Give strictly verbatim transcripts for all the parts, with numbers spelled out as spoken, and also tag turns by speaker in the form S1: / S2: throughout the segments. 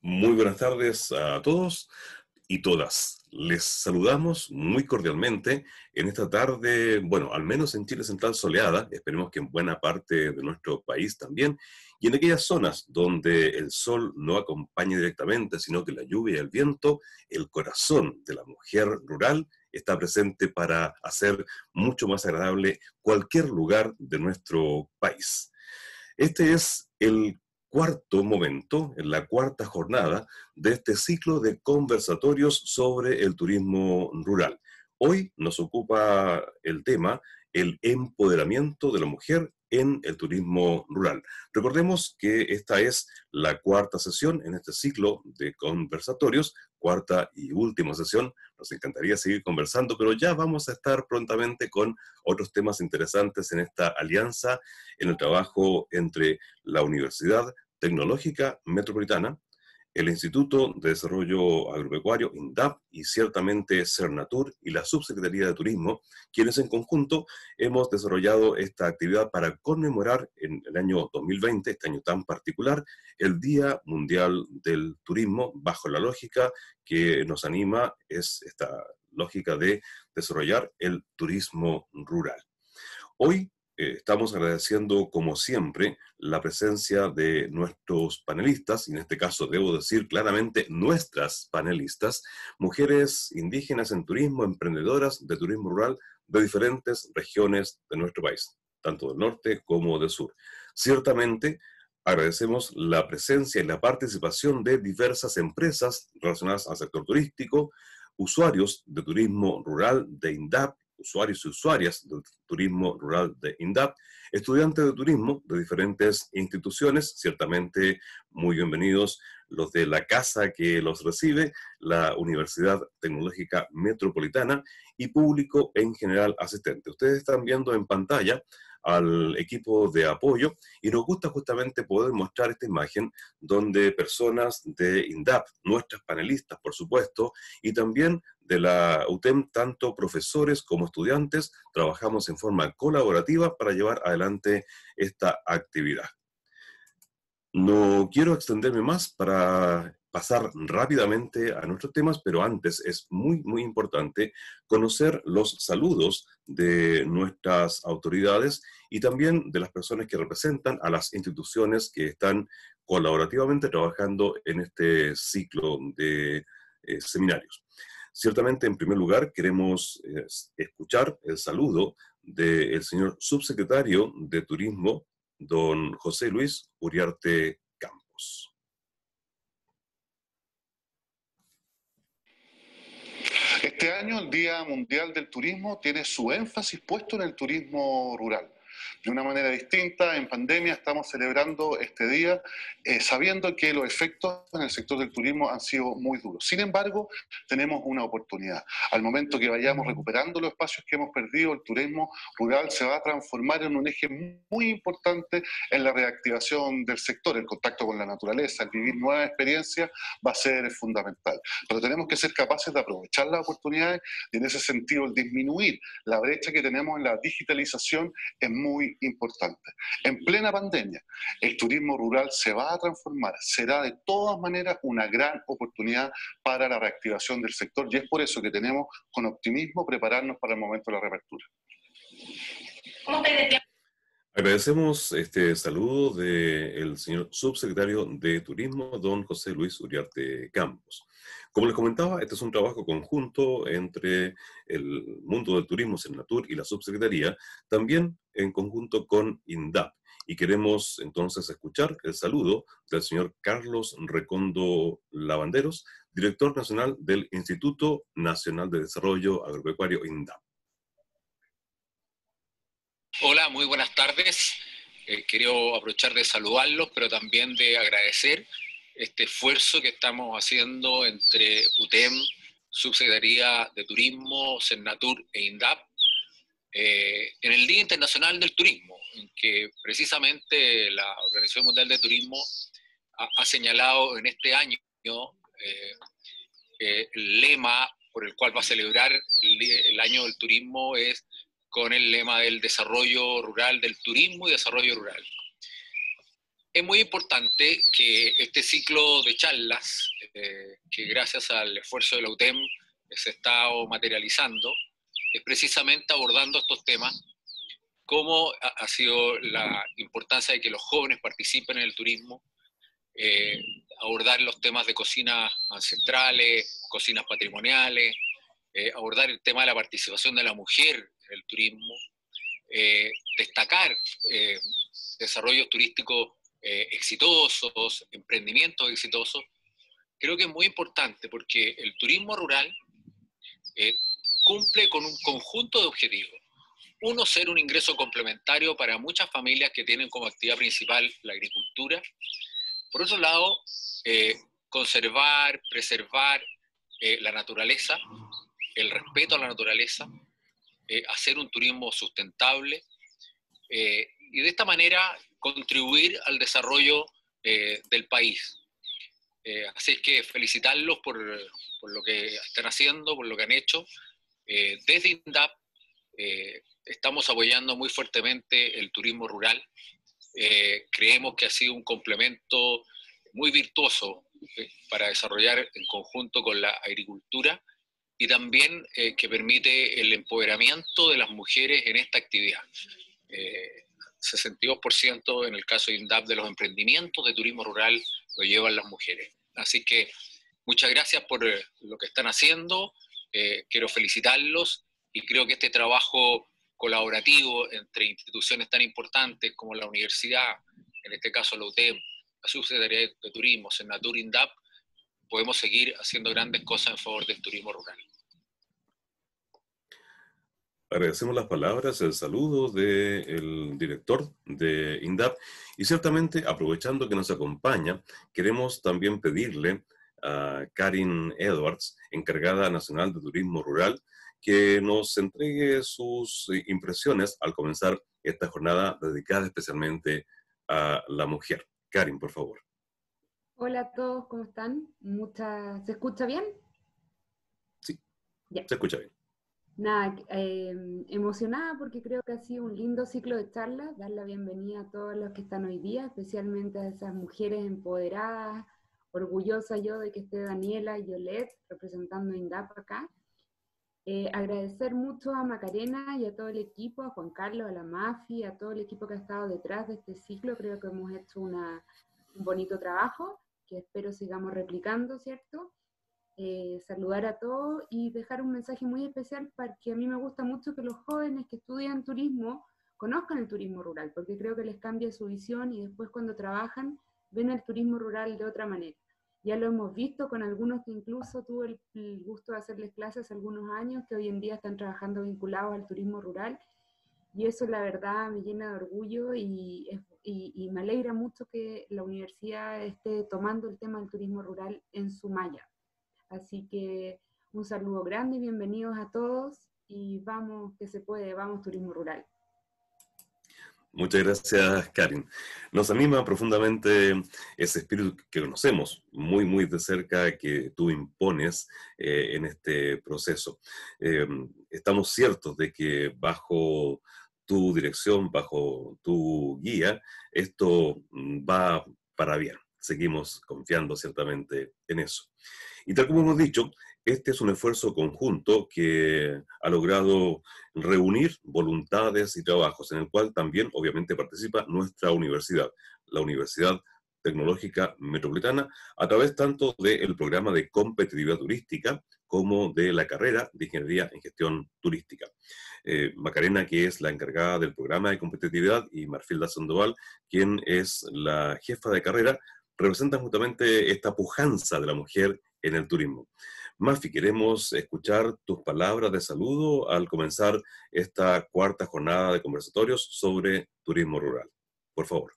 S1: Muy buenas tardes a todos y todas. Les saludamos muy cordialmente en esta tarde, bueno, al menos en Chile Central soleada, esperemos que en buena parte de nuestro país también, y en aquellas zonas donde el sol no acompaña directamente, sino que la lluvia y el viento, el corazón de la mujer rural está presente para hacer mucho más agradable cualquier lugar de nuestro país. Este es el cuarto momento, en la cuarta jornada de este ciclo de conversatorios sobre el turismo rural. Hoy nos ocupa el tema el empoderamiento de la mujer en el turismo rural. Recordemos que esta es la cuarta sesión en este ciclo de conversatorios, cuarta y última sesión. Nos encantaría seguir conversando, pero ya vamos a estar prontamente con otros temas interesantes en esta alianza, en el trabajo entre la Universidad Tecnológica Metropolitana, el Instituto de Desarrollo Agropecuario, INDAP, y ciertamente Cernatur y la Subsecretaría de Turismo, quienes en conjunto hemos desarrollado esta actividad para conmemorar en el año dos mil veinte, este año tan particular, el Día Mundial del Turismo, bajo la lógica que nos anima, es esta lógica de desarrollar el turismo rural. Hoy eh, estamos agradeciendo, como siempre, la presencia de nuestros panelistas, y en este caso debo decir claramente nuestras panelistas, mujeres indígenas en turismo, emprendedoras de turismo rural de diferentes regiones de nuestro país, tanto del norte como del sur. Ciertamente, agradecemos la presencia y la participación de diversas empresas relacionadas al sector turístico, usuarios de turismo rural de INDAP, usuarios y usuarias del turismo rural de INDAP, estudiantes de turismo de diferentes instituciones, ciertamente muy bienvenidos los de la casa que los recibe, la Universidad Tecnológica Metropolitana, y público en general asistente. Ustedes están viendo en pantalla al equipo de apoyo y nos gusta justamente poder mostrar esta imagen donde personas de INDAP, nuestras panelistas por supuesto, y también de la U T E M, tanto profesores como estudiantes, trabajamos en forma colaborativa para llevar adelante esta actividad. No quiero extenderme más para pasar rápidamente a nuestros temas, pero antes es muy, muy importante conocer los saludos de nuestras autoridades y también de las personas que representan a las instituciones que están colaborativamente trabajando en este ciclo de eh, seminarios. Ciertamente, en primer lugar, queremos eh, escuchar el saludo del señor subsecretario de Turismo, don José Luis Uriarte Campos.
S2: Este año el Día Mundial del Turismo tiene su énfasis puesto en el turismo rural. De una manera distinta, en pandemia estamos celebrando este día eh, sabiendo que los efectos en el sector del turismo han sido muy duros. Sin embargo, tenemos una oportunidad. Al momento que vayamos recuperando los espacios que hemos perdido, el turismo rural se va a transformar en un eje muy importante en la reactivación del sector. El contacto con la naturaleza, el vivir nuevas experiencias va a ser fundamental. Pero tenemos que ser capaces de aprovechar las oportunidades y en ese sentido el disminuir la brecha que tenemos en la digitalización es muy importante. En plena pandemia, el turismo rural se va a transformar, será de todas maneras una gran oportunidad para la reactivación del sector y es por eso que tenemos con optimismo prepararnos para el momento de la reapertura.
S1: Agradecemos este saludo del señor subsecretario de Turismo, don José Luis Uriarte Campos. Como les comentaba, este es un trabajo conjunto entre el mundo del turismo, Cernatur, y la subsecretaría, también en conjunto con INDAP. Y queremos entonces escuchar el saludo del señor Carlos Recondo Lavanderos, director nacional del Instituto Nacional de Desarrollo Agropecuario, INDAP.
S3: Hola, muy buenas tardes. Eh, quiero aprovechar de saludarlos, pero también de agradecer este esfuerzo que estamos haciendo entre U T E M, Subsecretaría de Turismo, Cernatur e INDAP, eh, en el Día Internacional del Turismo, en que precisamente la Organización Mundial de Turismo ha, ha señalado en este año eh, eh, el lema por el cual va a celebrar el, el año del turismo es con el lema del desarrollo rural, del turismo y desarrollo rural. Es muy importante que este ciclo de charlas, eh, que gracias al esfuerzo de la U T E M se está materializando, es precisamente abordando estos temas, cómo ha, ha sido la importancia de que los jóvenes participen en el turismo, eh, abordar los temas de cocinas ancestrales, cocinas patrimoniales, eh, abordar el tema de la participación de la mujer en el turismo, eh, destacar eh, desarrollos turísticos eh, exitosos, emprendimientos exitosos. Creo que es muy importante porque el turismo rural eh, cumple con un conjunto de objetivos. Uno, ser un ingreso complementario para muchas familias que tienen como actividad principal la agricultura. Por otro lado, eh, conservar, preservar eh, la naturaleza, el respeto a la naturaleza, eh, hacer un turismo sustentable eh, y de esta manera contribuir al desarrollo eh, del país. Eh, así es que felicitarlos por, por lo que están haciendo, por lo que han hecho. Eh, desde INDAP eh, estamos apoyando muy fuertemente el turismo rural. Eh, creemos que ha sido un complemento muy virtuoso eh, para desarrollar en conjunto con la agricultura y también eh, que permite el empoderamiento de las mujeres en esta actividad. Eh, sesenta y dos por ciento en el caso de INDAP de los emprendimientos de turismo rural lo llevan las mujeres. Así que muchas gracias por eh, lo que están haciendo, eh, quiero felicitarlos y creo que este trabajo colaborativo entre instituciones tan importantes como la universidad, en este caso la U T E M, la Subsecretaría de Turismo, Senatur, INDAP, podemos seguir haciendo grandes cosas en favor del turismo rural.
S1: Agradecemos las palabras, el saludo del director de INDAP y ciertamente, aprovechando que nos acompaña, queremos también pedirle a Karin Edwards, encargada nacional de Turismo Rural, que nos entregue sus impresiones al comenzar esta jornada dedicada especialmente a la mujer. Karin, por favor.
S4: Hola a todos, ¿cómo están? Muchas... ¿Se escucha bien?
S1: Sí,
S4: yeah.
S1: Se escucha bien.
S4: Nada, eh, emocionada porque creo que ha sido un lindo ciclo de charlas, dar la bienvenida a todos los que están hoy día, especialmente a esas mujeres empoderadas, orgullosa yo de que esté Daniela y Yolet representando a INDAP acá. Eh, agradecer mucho a Macarena y a todo el equipo, a Juan Carlos, a la Mafi, a todo el equipo que ha estado detrás de este ciclo. Creo que hemos hecho una, un bonito trabajo, que espero sigamos replicando, ¿cierto? Eh, saludar a todos y dejar un mensaje muy especial porque a mí me gusta mucho que los jóvenes que estudian turismo conozcan el turismo rural, porque creo que les cambia su visión y después cuando trabajan ven el turismo rural de otra manera. Ya lo hemos visto con algunos que incluso tuve el, el gusto de hacerles clases hace algunos años, que hoy en día están trabajando vinculados al turismo rural, y eso la verdad me llena de orgullo y, y, y me alegra mucho que la universidad esté tomando el tema del turismo rural en su malla. Así que un saludo grande y bienvenidos a todos y vamos, que se puede, vamos turismo rural.
S1: Muchas gracias, Karin. Nos anima profundamente ese espíritu que conocemos muy, muy de cerca que tú impones eh, en este proceso. Eh, estamos ciertos de que bajo tu dirección, bajo tu guía, esto va para bien. Seguimos confiando ciertamente en eso. Y tal como hemos dicho, este es un esfuerzo conjunto que ha logrado reunir voluntades y trabajos, en el cual también obviamente participa nuestra universidad, la Universidad Tecnológica Metropolitana, a través tanto del programa de competitividad turística como de la carrera de Ingeniería en Gestión Turística. Eh, Macarena, que es la encargada del programa de competitividad, y Marfilda Sandoval, quien es la jefa de carrera, representan justamente esta pujanza de la mujer en el turismo. Mafi, queremos escuchar tus palabras de saludo al comenzar esta cuarta jornada de conversatorios sobre turismo rural. Por favor.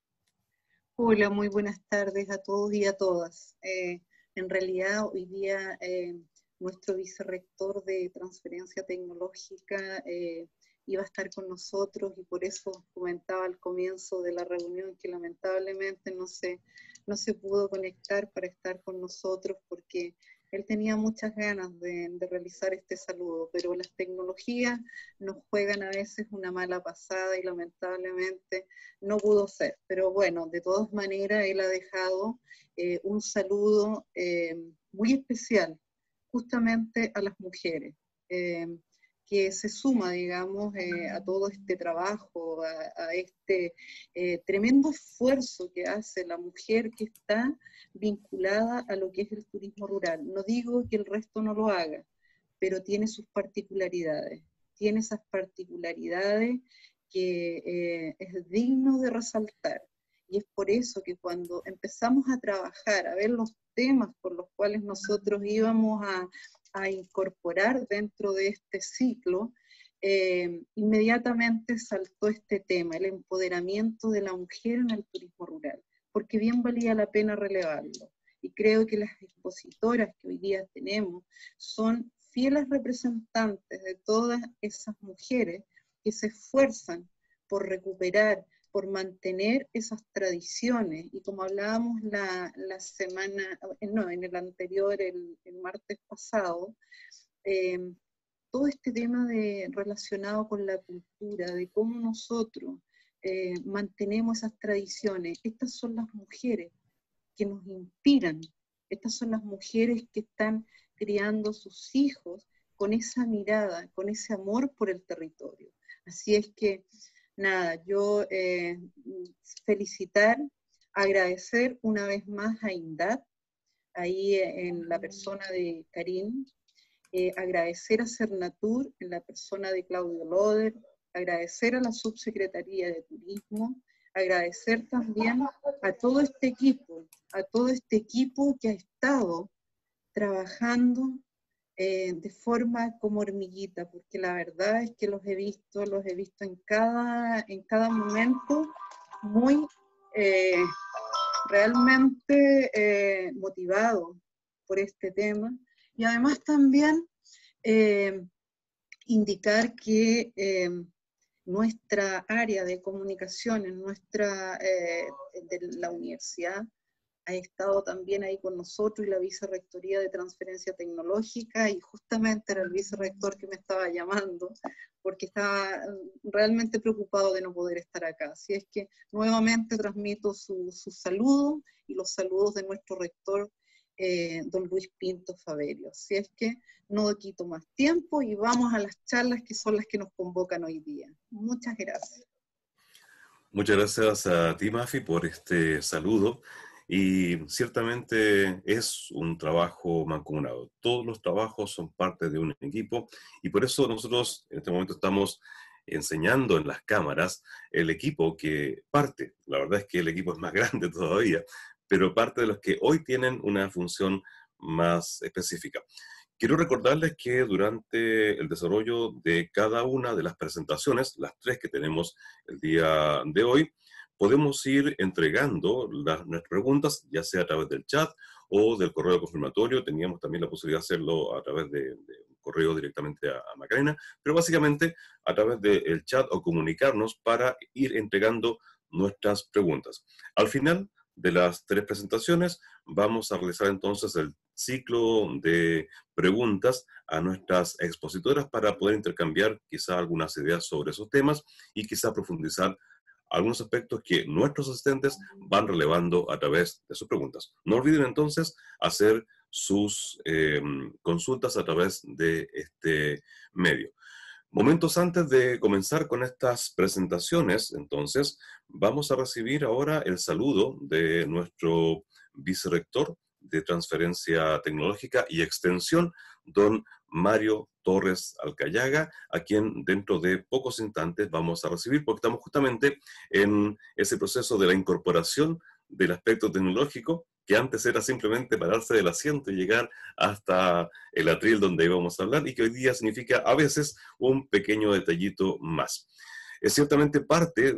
S5: Hola, muy buenas tardes a todos y a todas. Eh, en realidad, hoy día eh, nuestro vicerrector de transferencia tecnológica eh, iba a estar con nosotros y por eso comentaba al comienzo de la reunión que lamentablemente no se, no se pudo conectar para estar con nosotros porque Él tenía muchas ganas de, de realizar este saludo, pero las tecnologías nos juegan a veces una mala pasada y lamentablemente no pudo ser. Pero bueno, de todas maneras, él ha dejado eh, un saludo eh, muy especial justamente a las mujeres, eh, que se suma, digamos, eh, a todo este trabajo, a, a este eh, tremendo esfuerzo que hace la mujer que está vinculada a lo que es el turismo rural. No digo que el resto no lo haga, pero tiene sus particularidades, tiene esas particularidades que eh, es digno de resaltar. Y es por eso que cuando empezamos a trabajar, a ver los temas por los cuales nosotros íbamos a, a incorporar dentro de este ciclo, eh, inmediatamente saltó este tema, el empoderamiento de la mujer en el turismo rural, porque bien valía la pena relevarlo. Y creo que las expositoras que hoy día tenemos son fieles representantes de todas esas mujeres que se esfuerzan por recuperar, por mantener esas tradiciones. Y como hablábamos la, la semana, no, en el anterior, el, el martes pasado, eh, todo este tema de, relacionado con la cultura, de cómo nosotros eh, mantenemos esas tradiciones, estas son las mujeres que nos inspiran, estas son las mujeres que están criando sus hijos con esa mirada, con ese amor por el territorio. Así es que, nada, yo eh, felicitar, agradecer una vez más a INDAT, ahí en la persona de Karim, eh, agradecer a Cernatur en la persona de Claudio Loder, agradecer a la Subsecretaría de Turismo, agradecer también a todo este equipo, a todo este equipo que ha estado trabajando eh, de forma como hormiguita, porque la verdad es que los he visto, los he visto en cada, en cada momento muy eh, realmente eh, motivados por este tema. Y además también eh, indicar que eh, nuestra área de comunicación en nuestra, eh, de la universidad ha estado también ahí con nosotros y la Vicerrectoría de Transferencia Tecnológica, y justamente era el vicerrector que me estaba llamando porque estaba realmente preocupado de no poder estar acá. Así es que nuevamente transmito su, su saludo y los saludos de nuestro rector, eh, don Luis Pinto Faverio. Así es que no quito más tiempo y vamos a las charlas que son las que nos convocan hoy día. Muchas gracias.
S1: Muchas gracias a ti, Mafi, por este saludo. Y ciertamente es un trabajo mancomunado. Todos los trabajos son parte de un equipo y por eso nosotros en este momento estamos enseñando en las cámaras el equipo que parte. La verdad es que el equipo es más grande todavía, pero parte de los que hoy tienen una función más específica. Quiero recordarles que durante el desarrollo de cada una de las presentaciones, las tres que tenemos el día de hoy, podemos ir entregando las, nuestras preguntas, ya sea a través del chat o del correo confirmatorio. Teníamos también la posibilidad de hacerlo a través de, de un correo directamente a, a Macarena, pero básicamente a través del chat o comunicarnos para ir entregando nuestras preguntas. Al final de las tres presentaciones vamos a realizar entonces el ciclo de preguntas a nuestras expositoras para poder intercambiar quizá algunas ideas sobre esos temas y quizá profundizar algunos aspectos que nuestros asistentes van relevando a través de sus preguntas. No olviden entonces hacer sus eh, consultas a través de este medio. Momentos antes de comenzar con estas presentaciones, entonces, vamos a recibir ahora el saludo de nuestro vicerrector de Transferencia Tecnológica y Extensión, don Mario Torres Alcayaga, a quien dentro de pocos instantes vamos a recibir, porque estamos justamente en ese proceso de la incorporación del aspecto tecnológico, que antes era simplemente pararse del asiento y llegar hasta el atril donde íbamos a hablar, y que hoy día significa a veces un pequeño detallito más. Es ciertamente parte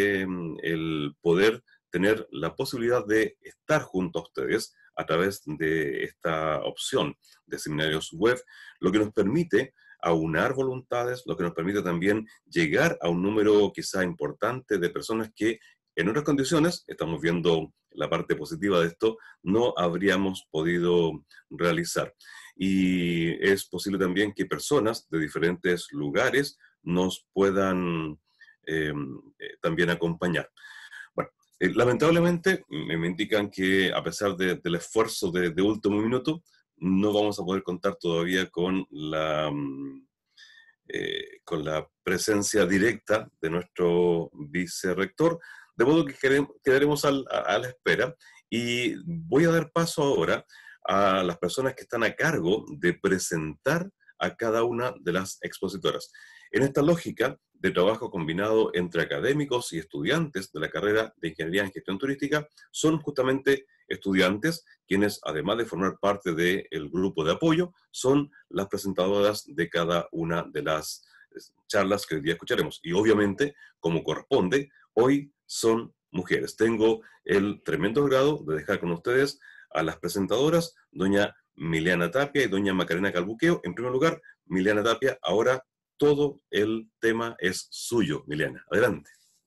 S1: del poder tener la posibilidad de estar junto a ustedes a través de esta opción de seminarios web, lo que nos permite aunar voluntades, lo que nos permite también llegar a un número quizá importante de personas que en otras condiciones, estamos viendo la parte positiva de esto, no habríamos podido realizar. Y es posible también que personas de diferentes lugares nos puedan eh, eh, también acompañar. Bueno, eh, lamentablemente me, me indican que a pesar de, del esfuerzo de, de último minuto, no vamos a poder contar todavía con la, eh, con la presencia directa de nuestro vicerrector, de modo que queremos, quedaremos al, a, a la espera. Y voy a dar paso ahora a las personas que están a cargo de presentar a cada una de las expositoras. En esta lógica de trabajo combinado entre académicos y estudiantes de la carrera de Ingeniería en Gestión Turística, son justamente estudiantes quienes, además de formar parte del grupo de apoyo, son las presentadoras de cada una de las charlas que hoy día escucharemos. Y obviamente, como corresponde, hoy son mujeres. Tengo el tremendo grado de dejar con ustedes a las presentadoras, doña Miliana Tapia y doña Macarena Calbuqueo. En primer lugar, Miliana Tapia, ahora todo el tema es suyo. Miliana, adelante.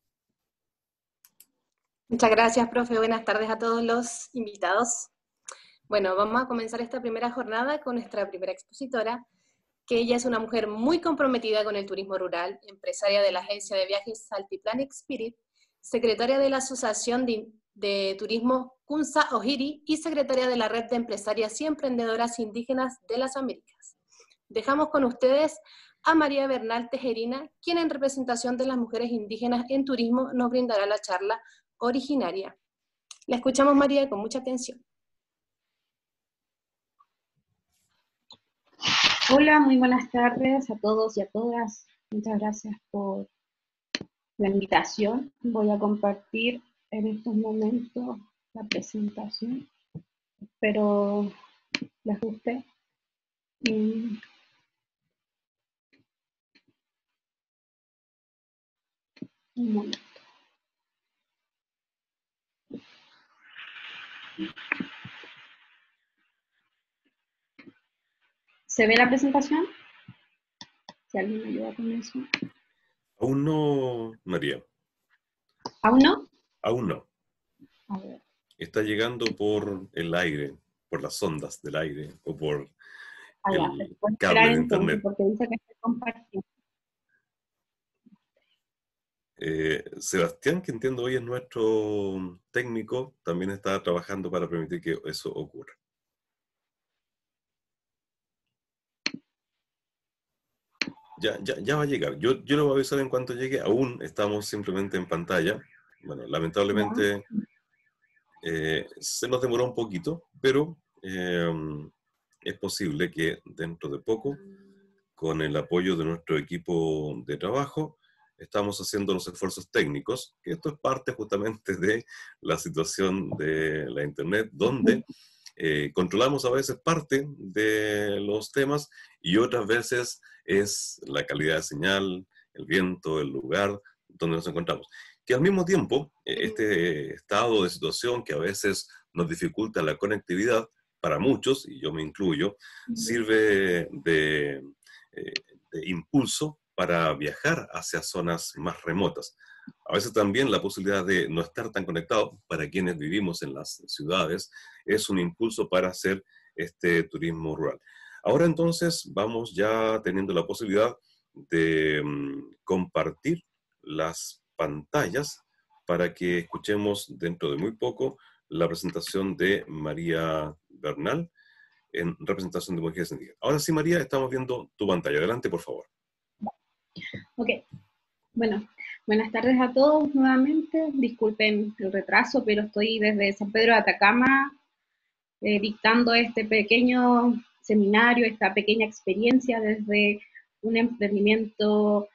S6: Muchas gracias, profe. Buenas tardes a todos los invitados. Bueno, vamos a comenzar esta primera jornada con nuestra primera expositora, que ella es una mujer muy comprometida con el turismo rural, empresaria de la agencia de viajes Altiplán Spirit, secretaria de la Asociación de, de Turismo Kunza Ojiri y secretaria de la Red de Empresarias y Emprendedoras Indígenas de las Américas. Dejamos con ustedes a María Bernal Tejerina, quien en representación de las mujeres indígenas en turismo nos brindará la charla originaria. La escuchamos, María, con mucha atención.
S7: Hola, muy buenas tardes a todos y a todas. Muchas gracias por la invitación. Voy a compartir en estos momentos la presentación. Espero les guste. Y un momento. ¿Se ve la presentación? Si alguien me ayuda con eso.
S1: Aún no, María.
S7: ¿Aún no?
S1: Aún no.
S7: A ver.
S1: Está llegando por el aire, por las ondas del aire, o por
S7: ah,
S1: el
S7: ya,
S1: cable de
S7: entonces,
S1: internet.
S7: Porque dice que estoy compartiendo.
S1: Eh, Sebastián, que entiendo hoy es nuestro técnico, también está trabajando para permitir que eso ocurra. Ya, ya, ya va a llegar. Yo, yo lo voy a avisar en cuanto llegue. Aún estamos simplemente en pantalla. Bueno, lamentablemente eh, se nos demoró un poquito, pero eh, es posible que dentro de poco, con el apoyo de nuestro equipo de trabajo, estamos haciendo los esfuerzos técnicos, que esto es parte justamente de la situación de la Internet, donde eh, controlamos a veces parte de los temas y otras veces es la calidad de señal, el viento, el lugar donde nos encontramos. Que al mismo tiempo, este estado de situación que a veces nos dificulta la conectividad, para muchos, y yo me incluyo, sirve de, eh, de impulso para viajar hacia zonas más remotas. A veces también la posibilidad de no estar tan conectado para quienes vivimos en las ciudades es un impulso para hacer este turismo rural. Ahora entonces vamos ya teniendo la posibilidad de um, compartir las pantallas para que escuchemos dentro de muy poco la presentación de María Bernal en representación de mujeres indígenas. Ahora sí, María, estamos viendo tu pantalla. Adelante, por favor.
S7: Ok. Bueno, buenas tardes a todos nuevamente. Disculpen el retraso, pero estoy desde San Pedro de Atacama eh, dictando este pequeño seminario, esta pequeña experiencia desde un emprendimiento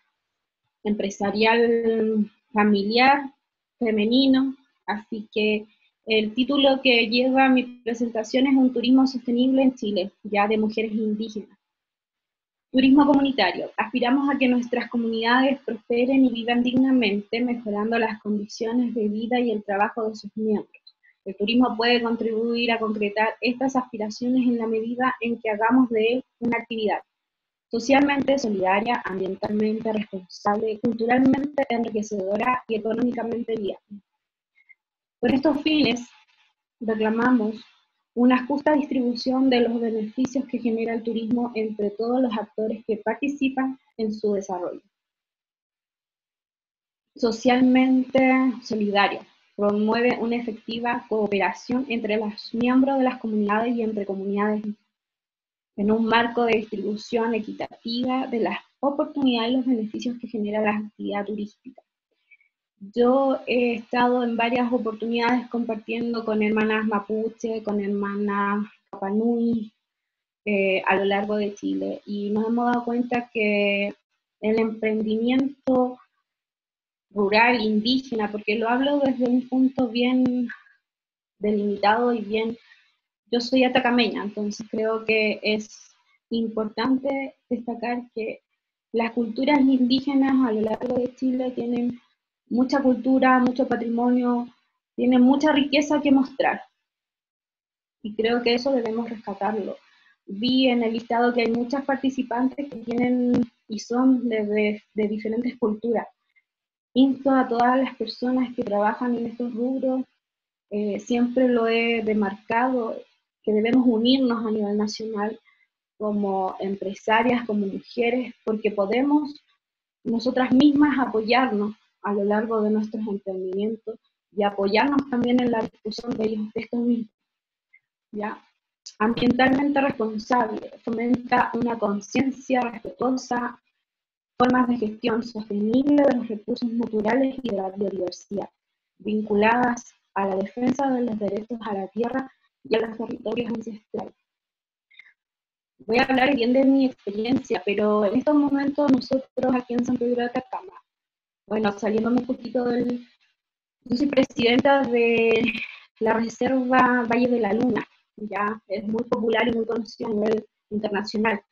S7: empresarial familiar, femenino. Así que el título que lleva mi presentación es Un turismo sostenible en Chile, ya de mujeres indígenas. Turismo comunitario. Aspiramos a que nuestras comunidades prosperen y vivan dignamente, mejorando las condiciones de vida y el trabajo de sus miembros. El turismo puede contribuir a concretar estas aspiraciones en la medida en que hagamos de él una actividad socialmente solidaria, ambientalmente responsable, culturalmente enriquecedora y económicamente viable. Con estos fines, reclamamos una justa distribución de los beneficios que genera el turismo entre todos los actores que participan en su desarrollo. Socialmente solidaria, promueve una efectiva cooperación entre los miembros de las comunidades y entre comunidades en un marco de distribución equitativa de las oportunidades y los beneficios que genera la actividad turística. Yo he estado en varias oportunidades compartiendo con hermanas mapuche, con hermanas Rapa Nui, eh, a lo largo de Chile, y nos hemos dado cuenta que el emprendimiento rural, indígena, porque lo hablo desde un punto bien delimitado y bien, yo soy atacameña, entonces creo que es importante destacar que las culturas indígenas a lo largo de Chile tienen mucha cultura, mucho patrimonio, tienen mucha riqueza que mostrar. Y creo que eso debemos rescatarlo. Vi en el listado que hay muchas participantes que tienen y son de, de, de diferentes culturas. Insto a todas las personas que trabajan en estos rubros, eh, siempre lo he demarcado, que debemos unirnos a nivel nacional como empresarias, como mujeres, porque podemos nosotras mismas apoyarnos a lo largo de nuestros emprendimientos y apoyarnos también en la discusión de, ellos, de estos mismos. ¿Ya? Ambientalmente responsable, fomenta una conciencia respetuosa, formas de gestión sostenible de los recursos naturales y de la biodiversidad, vinculadas a la defensa de los derechos a la tierra y a los territorios ancestrales. Voy a hablar bien de mi experiencia, pero en estos momentos nosotros aquí en San Pedro de Atacama, bueno, saliéndome un poquito del... Yo soy presidenta de la Reserva Valle de la Luna, ya es muy popular y muy conocida a nivel internacional.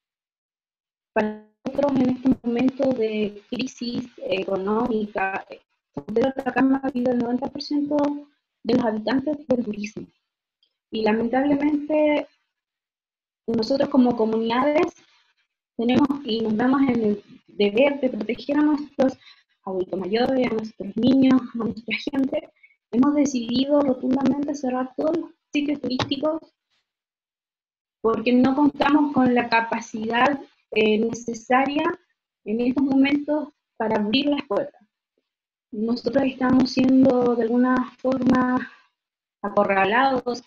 S7: Para nosotros en este momento de crisis económica, San Pedro de Atacama vive el noventa por ciento de los habitantes del turismo. Y lamentablemente nosotros como comunidades tenemos y nos damos en el deber de proteger a nuestros adultos mayores, a nuestros niños, a nuestra gente. Hemos decidido rotundamente cerrar todos los sitios turísticos porque no contamos con la capacidad eh, necesaria en estos momentos para abrir las puertas. Nosotros estamos siendo de alguna forma acorralados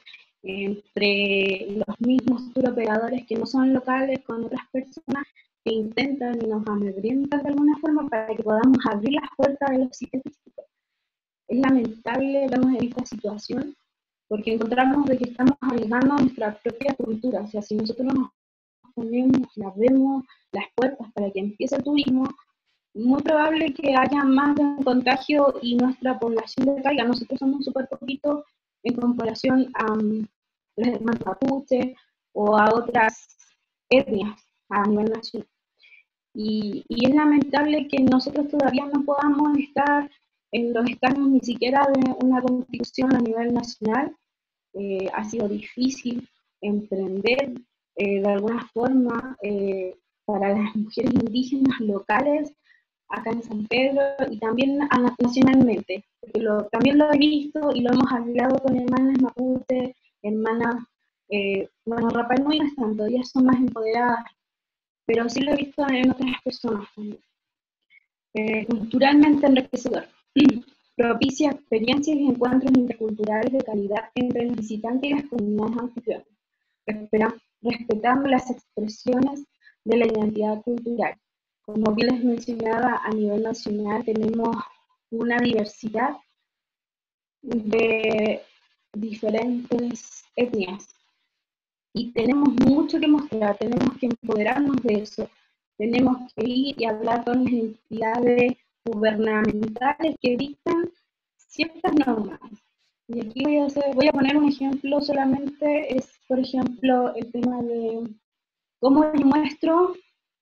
S7: entre los mismos tour operadores que no son locales con otras personas que intentan y nos amedrentan de alguna forma para que podamos abrir las puertas de los sitios turísticos. Es lamentable, vemos en esta situación, porque encontramos de que estamos arriesgando nuestra propia cultura. O sea, si nosotros nos ponemos, las vemos las puertas para que empiece el turismo, muy probable que haya más de un contagio y nuestra población decaiga. Nosotros somos súper poquitos en comparación a um, los hermanos mapuche o a otras etnias a nivel nacional. Y, y es lamentable que nosotros todavía no podamos estar en los escaños ni siquiera de una constitución a nivel nacional. Eh, ha sido difícil emprender eh, de alguna forma eh, para las mujeres indígenas locales acá en San Pedro y también nacionalmente, porque lo, también lo he visto y lo hemos hablado con hermanas mapuche, hermanas, eh, bueno, Rapa Nui no es tanto, ellas son más empoderadas, pero sí lo he visto en otras personas también. Eh, culturalmente enriquecedor, propicia experiencias y encuentros interculturales de calidad entre los visitantes y las comunidades anfitrionas, respetando las expresiones de la identidad cultural. Como bien les mencionaba, a nivel nacional tenemos una diversidad de diferentes etnias y tenemos mucho que mostrar, tenemos que empoderarnos de eso, tenemos que ir y hablar con las entidades gubernamentales que dictan ciertas normas. Y aquí voy a, hacer, voy a poner un ejemplo solamente, es por ejemplo el tema de cómo yo muestro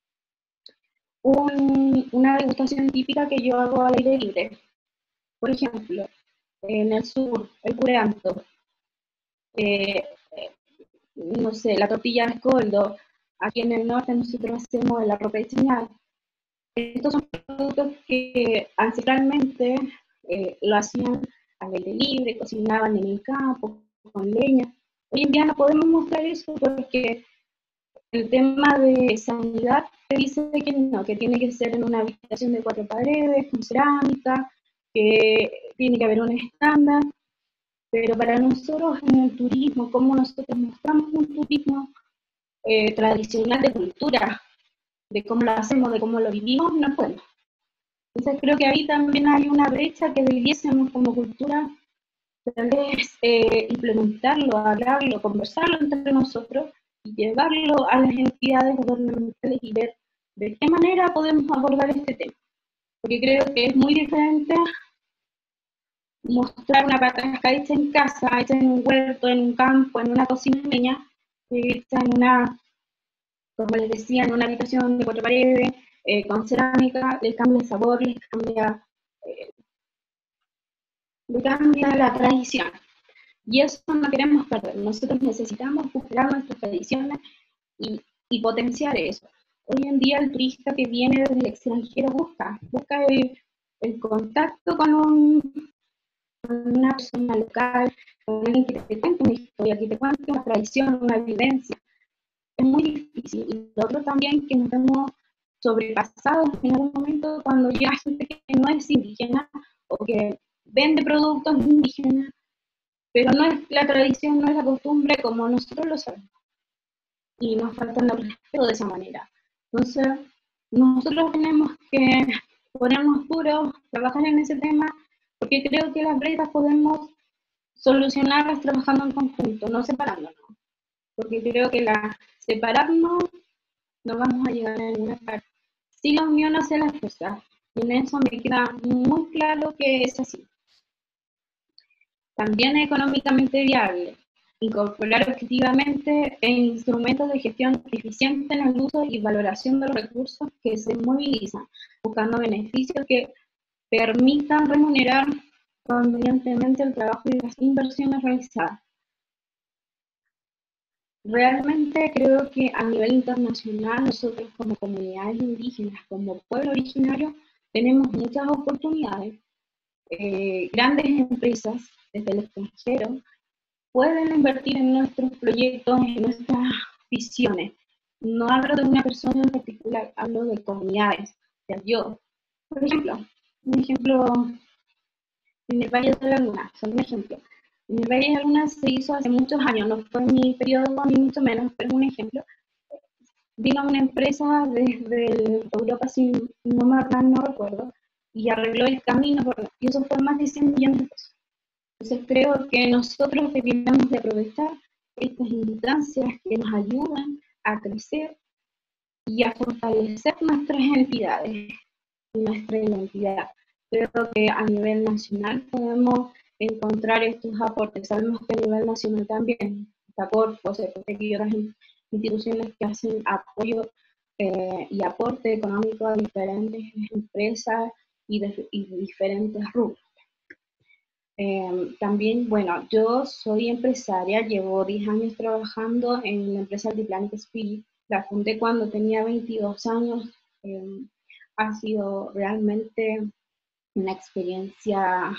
S7: Un, una degustación típica que yo hago al aire libre. Por ejemplo, en el sur, el curanto, eh, no sé, la tortilla de escoldo. Aquí en el norte nosotros hacemos el arroz pecheñal. Estos son productos que ancestralmente eh, lo hacían al aire libre, cocinaban en el campo, con leña. Hoy en día no podemos mostrar eso porque el tema de sanidad te dice que no, que tiene que ser en una habitación de cuatro paredes, con cerámica, que tiene que haber un estándar, pero para nosotros en el turismo, como nosotros mostramos un turismo eh, tradicional de cultura, de cómo lo hacemos, de cómo lo vivimos, no podemos. Entonces creo que ahí también hay una brecha que debiésemos como cultura tal vez eh, implementarlo, hablarlo, conversarlo entre nosotros y llevarlo a las entidades gubernamentales y ver de qué manera podemos abordar este tema. Porque creo que es muy diferente mostrar una pataca hecha en casa, hecha en un huerto, en un campo, en una cocina leña, hecha en una, como les decía, en una habitación de cuatro paredes, eh, con cerámica, le cambia el sabor, le cambia, eh, le cambia la tradición. Y eso no queremos perder. Nosotros necesitamos recuperar nuestras tradiciones y, y potenciar eso. Hoy en día el turista que viene desde el extranjero busca, busca el, el contacto con, un, con una persona local, con alguien que te cuente una historia, que te cuente una tradición, una vivencia. Es muy difícil. Y lo otro también, que nos hemos sobrepasado en algún momento cuando llega gente que no es indígena o que vende productos indígenas, pero no es la tradición, no es la costumbre como nosotros lo sabemos. Y nos falta el respeto de esa manera. Entonces, nosotros tenemos que ponernos duros, trabajar en ese tema, porque creo que las brechas podemos solucionarlas trabajando en conjunto, no separándonos. Porque creo que la separarnos no vamos a llegar a ninguna parte. Si la unión hace la fuerza, y en eso me queda muy claro que es así. También es económicamente viable incorporar objetivamente instrumentos de gestión eficiente en el uso y valoración de los recursos que se movilizan, buscando beneficios que permitan remunerar convenientemente el trabajo y las inversiones realizadas. Realmente creo que a nivel internacional nosotros como comunidades indígenas, como pueblo originario, tenemos muchas oportunidades. Eh, grandes empresas desde el extranjero pueden invertir en nuestros proyectos, en nuestras visiones. No hablo de una persona en particular, hablo de comunidades. O sea, yo, por ejemplo, un ejemplo en el Valle de la Luna, son un ejemplo. En el Valle de la Luna se hizo hace muchos años, no fue en mi periodo ni mucho menos, pero es un ejemplo. Vino una empresa desde Europa, si no me no recuerdo, y arregló el camino, por, y eso fue más de cien millones de pesos. Entonces creo que nosotros deberíamos de aprovechar estas instancias que nos ayudan a crecer y a fortalecer nuestras entidades, nuestra identidad. Creo que a nivel nacional podemos encontrar estos aportes. Sabemos que a nivel nacional también, Corfo, Cepotec y otras instituciones que hacen apoyo eh, y aporte económico a diferentes empresas y, de, y diferentes rubros. Eh, también, bueno, yo soy empresaria, llevo diez años trabajando en la empresa Altiplanic Spirit, la fundé cuando tenía veintidós años, eh, ha sido realmente una experiencia,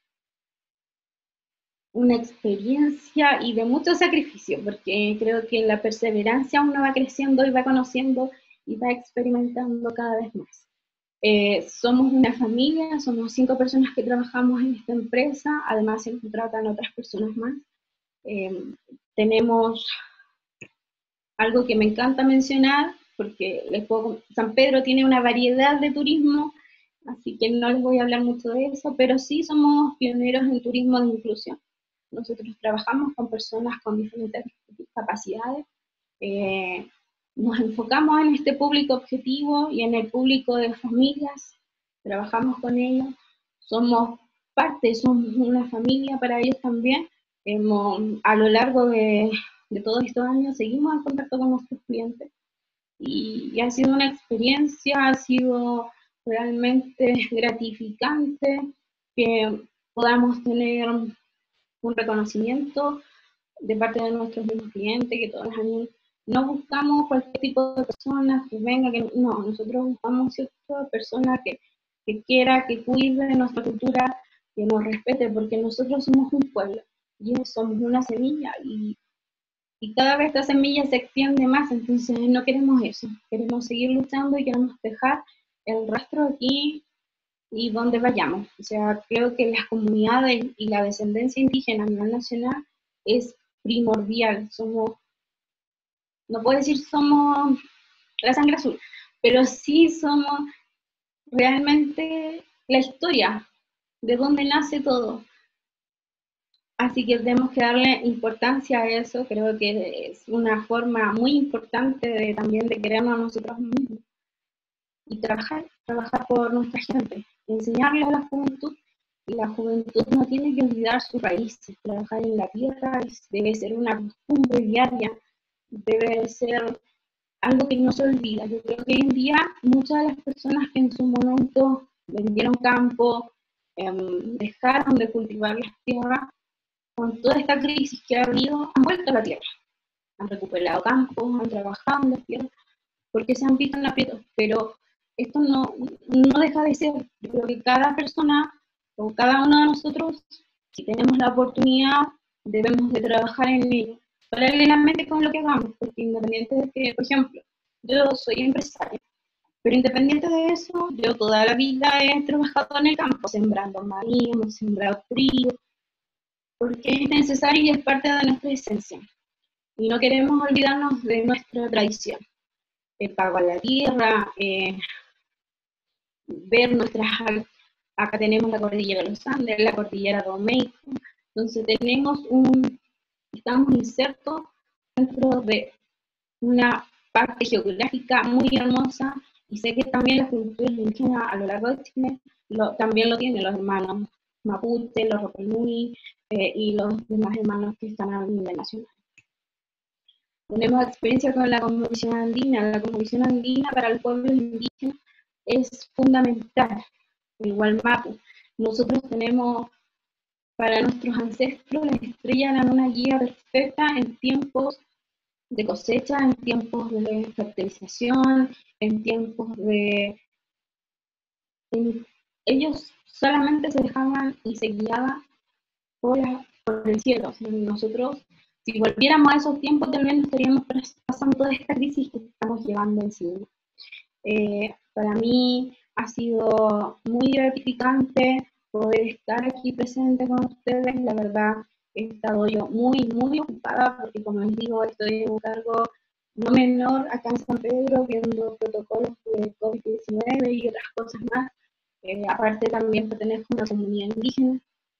S7: una experiencia y de mucho sacrificio, porque creo que en la perseverancia uno va creciendo y va conociendo y va experimentando cada vez más. Eh, somos una familia, somos cinco personas que trabajamos en esta empresa, además se contratan otras personas más. Eh, tenemos algo que me encanta mencionar, porque les puedo, San Pedro tiene una variedad de turismo, así que no les voy a hablar mucho de eso, pero sí somos pioneros en turismo de inclusión. Nosotros trabajamos con personas con diferentes capacidades, eh, nos enfocamos en este público objetivo y en el público de familias, trabajamos con ellos, somos parte, somos una familia para ellos también. Hemos, a lo largo de, de todos estos años seguimos en contacto con nuestros clientes y, y ha sido una experiencia, ha sido realmente gratificante que podamos tener un reconocimiento de parte de nuestros mismos clientes, que todos los años no buscamos cualquier tipo de persona que venga, que no, nosotros buscamos cierta persona que, que quiera, que cuide nuestra cultura, que nos respete, porque nosotros somos un pueblo y somos una semilla y, y cada vez esta semilla se extiende más, entonces no queremos eso, queremos seguir luchando y queremos dejar el rastro aquí y donde vayamos. O sea, creo que las comunidades y la descendencia indígena a nivel nacional es primordial. Somos, no puedo decir somos la sangre azul, pero sí somos realmente la historia, de dónde nace todo. Así que tenemos que darle importancia a eso, creo que es una forma muy importante de, también de querernos a nosotros mismos. Y trabajar, trabajar por nuestra gente, enseñarle a la juventud, y la juventud no tiene que olvidar sus raíces, trabajar en la tierra debe ser una costumbre diaria, debe ser algo que no se olvida. Yo creo que hoy en día muchas de las personas que en su momento vendieron campo, eh, dejaron de cultivar las tierras, con toda esta crisis que ha habido, han vuelto a la tierra, han recuperado campos, han trabajado en la tierra, porque se han visto en aprietos, pero esto no, no deja de ser. Yo creo que cada persona o cada uno de nosotros, si tenemos la oportunidad, debemos de trabajar en ello, paralelamente con lo que hagamos, porque independiente de que, por ejemplo, yo soy empresaria, pero independiente de eso, yo toda la vida he trabajado en el campo, sembrando maíz, hemos sembrado trigo, porque es necesario y es parte de nuestra esencia, y no queremos olvidarnos de nuestra tradición. El pago a la tierra, eh, ver nuestras, acá tenemos la cordillera de los Andes, la cordillera de México, entonces tenemos un, estamos insertos dentro de una parte geográfica muy hermosa, y sé que también las culturas indígenas a lo largo de Chile lo, también lo tienen los hermanos mapuche, los Rapanui eh, y los demás hermanos que están a nivel nacional. Tenemos experiencia con la cosmovisión andina. La cosmovisión andina para el pueblo indígena es fundamental, igual Mapu. Nosotros tenemos, para nuestros ancestros, la estrella era una guía perfecta en tiempos de cosecha, en tiempos de fertilización, en tiempos de... En, ellos solamente se dejaban y se guiaban por, la, por el cielo. O sea, nosotros, si volviéramos a esos tiempos, también estaríamos pasando toda esta crisis que estamos llevando encima. Eh, para mí ha sido muy gratificante poder estar aquí presente con ustedes. La verdad, he estado yo muy, muy ocupada porque, como les digo, estoy en un cargo no menor acá en San Pedro, viendo protocolos de COVID diecinueve y otras cosas más. Eh, aparte, también pertenezco a una comunidad indígena.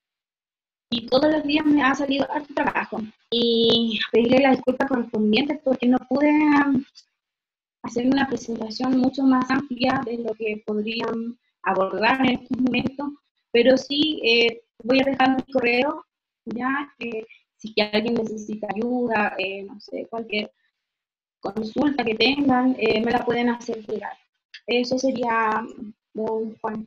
S7: Y todos los días me ha salido harto trabajo. Y pedirle las disculpas correspondientes porque no pude um, hacer una presentación mucho más amplia de lo que podrían abordar en estos momentos. Pero sí eh, voy a dejar mi correo, ya, eh, si que alguien necesita ayuda, eh, no sé, cualquier consulta que tengan, eh, me la pueden hacer llegar. Eso sería don Juan.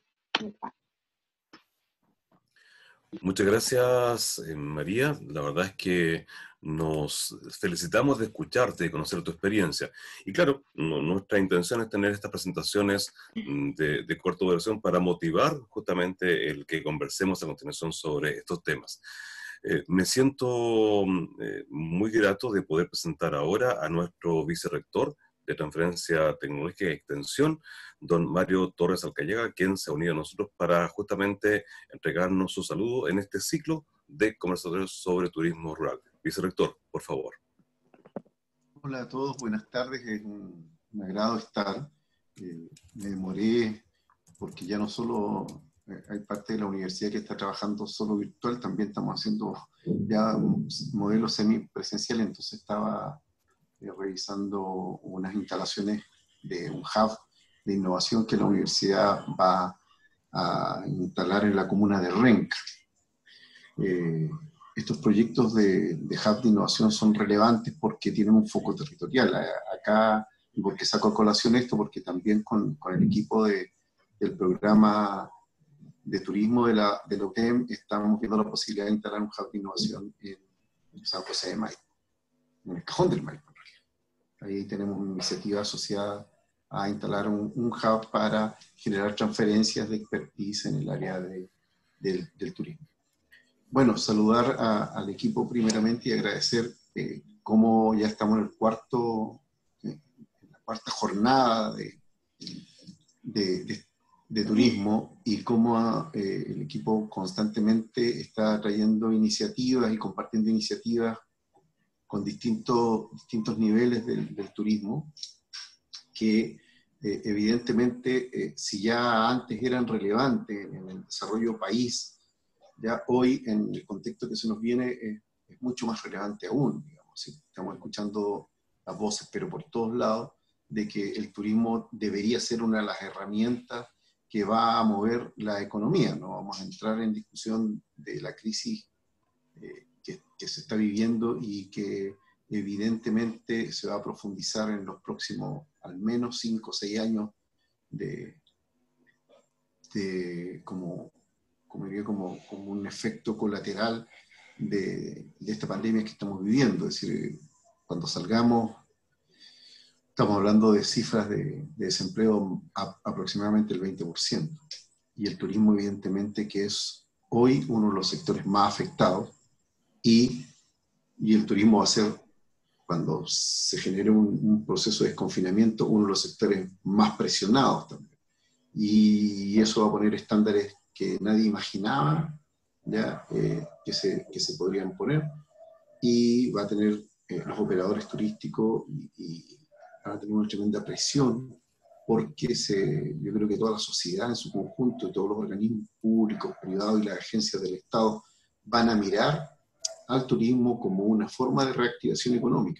S1: Muchas gracias, eh, María. La verdad es que nos felicitamos de escucharte y conocer tu experiencia. Y claro, no, nuestra intención es tener estas presentaciones de, de corta duración para motivar justamente el que conversemos a continuación sobre estos temas. Eh, me siento eh, muy grato de poder presentar ahora a nuestro vicerrector de Transferencia Tecnológica y Extensión, don Mario Torres Alcayaga, quien se ha unido a nosotros para justamente entregarnos su saludo en este ciclo de conversatorios sobre turismo rural. Vicerrector, por favor.
S8: Hola a todos, buenas tardes, es un, un agrado estar. Eh, me demoré porque ya no solo eh, hay parte de la universidad que está trabajando solo virtual, también estamos haciendo ya modelos semipresenciales, entonces estaba eh, revisando unas instalaciones de un hub de innovación que la universidad va a instalar en la comuna de Renca. Eh, estos proyectos de, de hub de innovación son relevantes porque tienen un foco territorial. Acá, y porque saco a colación esto, porque también con, con el equipo de, del programa de turismo de la, de la U T E M estamos viendo la posibilidad de instalar un hub de innovación en San José de Maipo, en el Cajón del Maipo. Ahí tenemos una iniciativa asociada a instalar un, un hub para generar transferencias de expertise en el área de del, del turismo. Bueno, saludar a, al equipo primeramente y agradecer eh, cómo ya estamos en el cuarto, eh, en la cuarta jornada de, de, de, de turismo y cómo eh, el equipo constantemente está trayendo iniciativas y compartiendo iniciativas con distintos, distintos niveles del, del turismo, que eh, evidentemente, eh, si ya antes eran relevantes en el desarrollo país, ya hoy en el contexto que se nos viene eh, es mucho más relevante aún, digamos. ¿Sí? Estamos escuchando las voces, pero por todos lados, de que el turismo debería ser una de las herramientas que va a mover la economía. No vamos a entrar en discusión de la crisis eh, que, que se está viviendo y que evidentemente se va a profundizar en los próximos al menos cinco o seis años de, de como, como, diría, como, como un efecto colateral de, de esta pandemia que estamos viviendo. Es decir, cuando salgamos, estamos hablando de cifras de, de desempleo a, aproximadamente el veinte por ciento. Y el turismo evidentemente que es hoy uno de los sectores más afectados, y, y el turismo va a ser, cuando se genere un, un proceso de desconfinamiento, uno de los sectores más presionados también. Y eso va a poner estándares que nadie imaginaba ya, eh, que, se, que se podrían poner, y va a tener eh, los operadores turísticos y, y van a tener una tremenda presión, porque se, yo creo que toda la sociedad en su conjunto, todos los organismos públicos, privados y las agencias del Estado van a mirar al turismo como una forma de reactivación económica.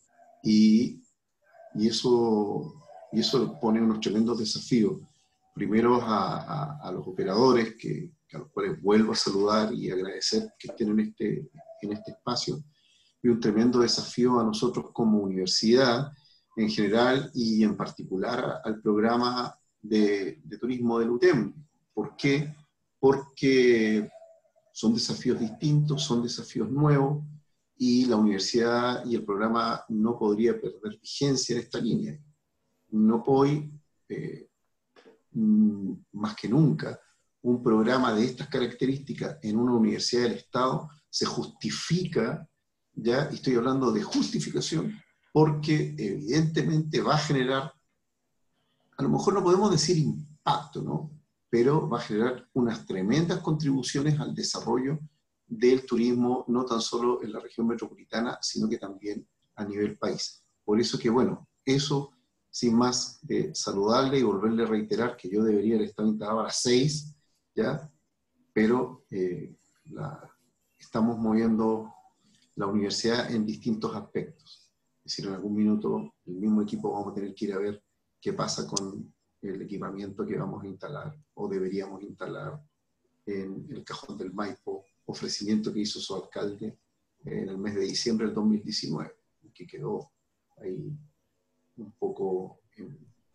S8: Y, y, eso, y eso pone unos tremendos desafíos. Primero a, a, a los operadores, que, a los cuales vuelvo a saludar y agradecer que estén en este, en este espacio, y un tremendo desafío a nosotros como universidad en general y en particular al programa de, de turismo del U T E M. ¿Por qué? Porque son desafíos distintos, son desafíos nuevos, y la universidad y el programa no podría perder vigencia en esta línea. No hoy, eh, más que nunca, un programa de estas características en una universidad del Estado se justifica, ya, y estoy hablando de justificación, porque evidentemente va a generar, a lo mejor no podemos decir impacto, ¿no?, pero va a generar unas tremendas contribuciones al desarrollo del turismo, no tan solo en la región metropolitana, sino que también a nivel país. Por eso que, bueno, eso, sin más, eh, saludarle y volverle a reiterar que yo debería haber estado instalado a las seis, ¿ya? Pero eh, la, estamos moviendo la universidad en distintos aspectos. Es decir, en algún minuto el mismo equipo vamos a tener que ir a ver qué pasa con el equipamiento que vamos a instalar o deberíamos instalar en el Cajón del Maipo, ofrecimiento que hizo su alcalde en el mes de diciembre del dos mil diecinueve, que quedó ahí un poco en,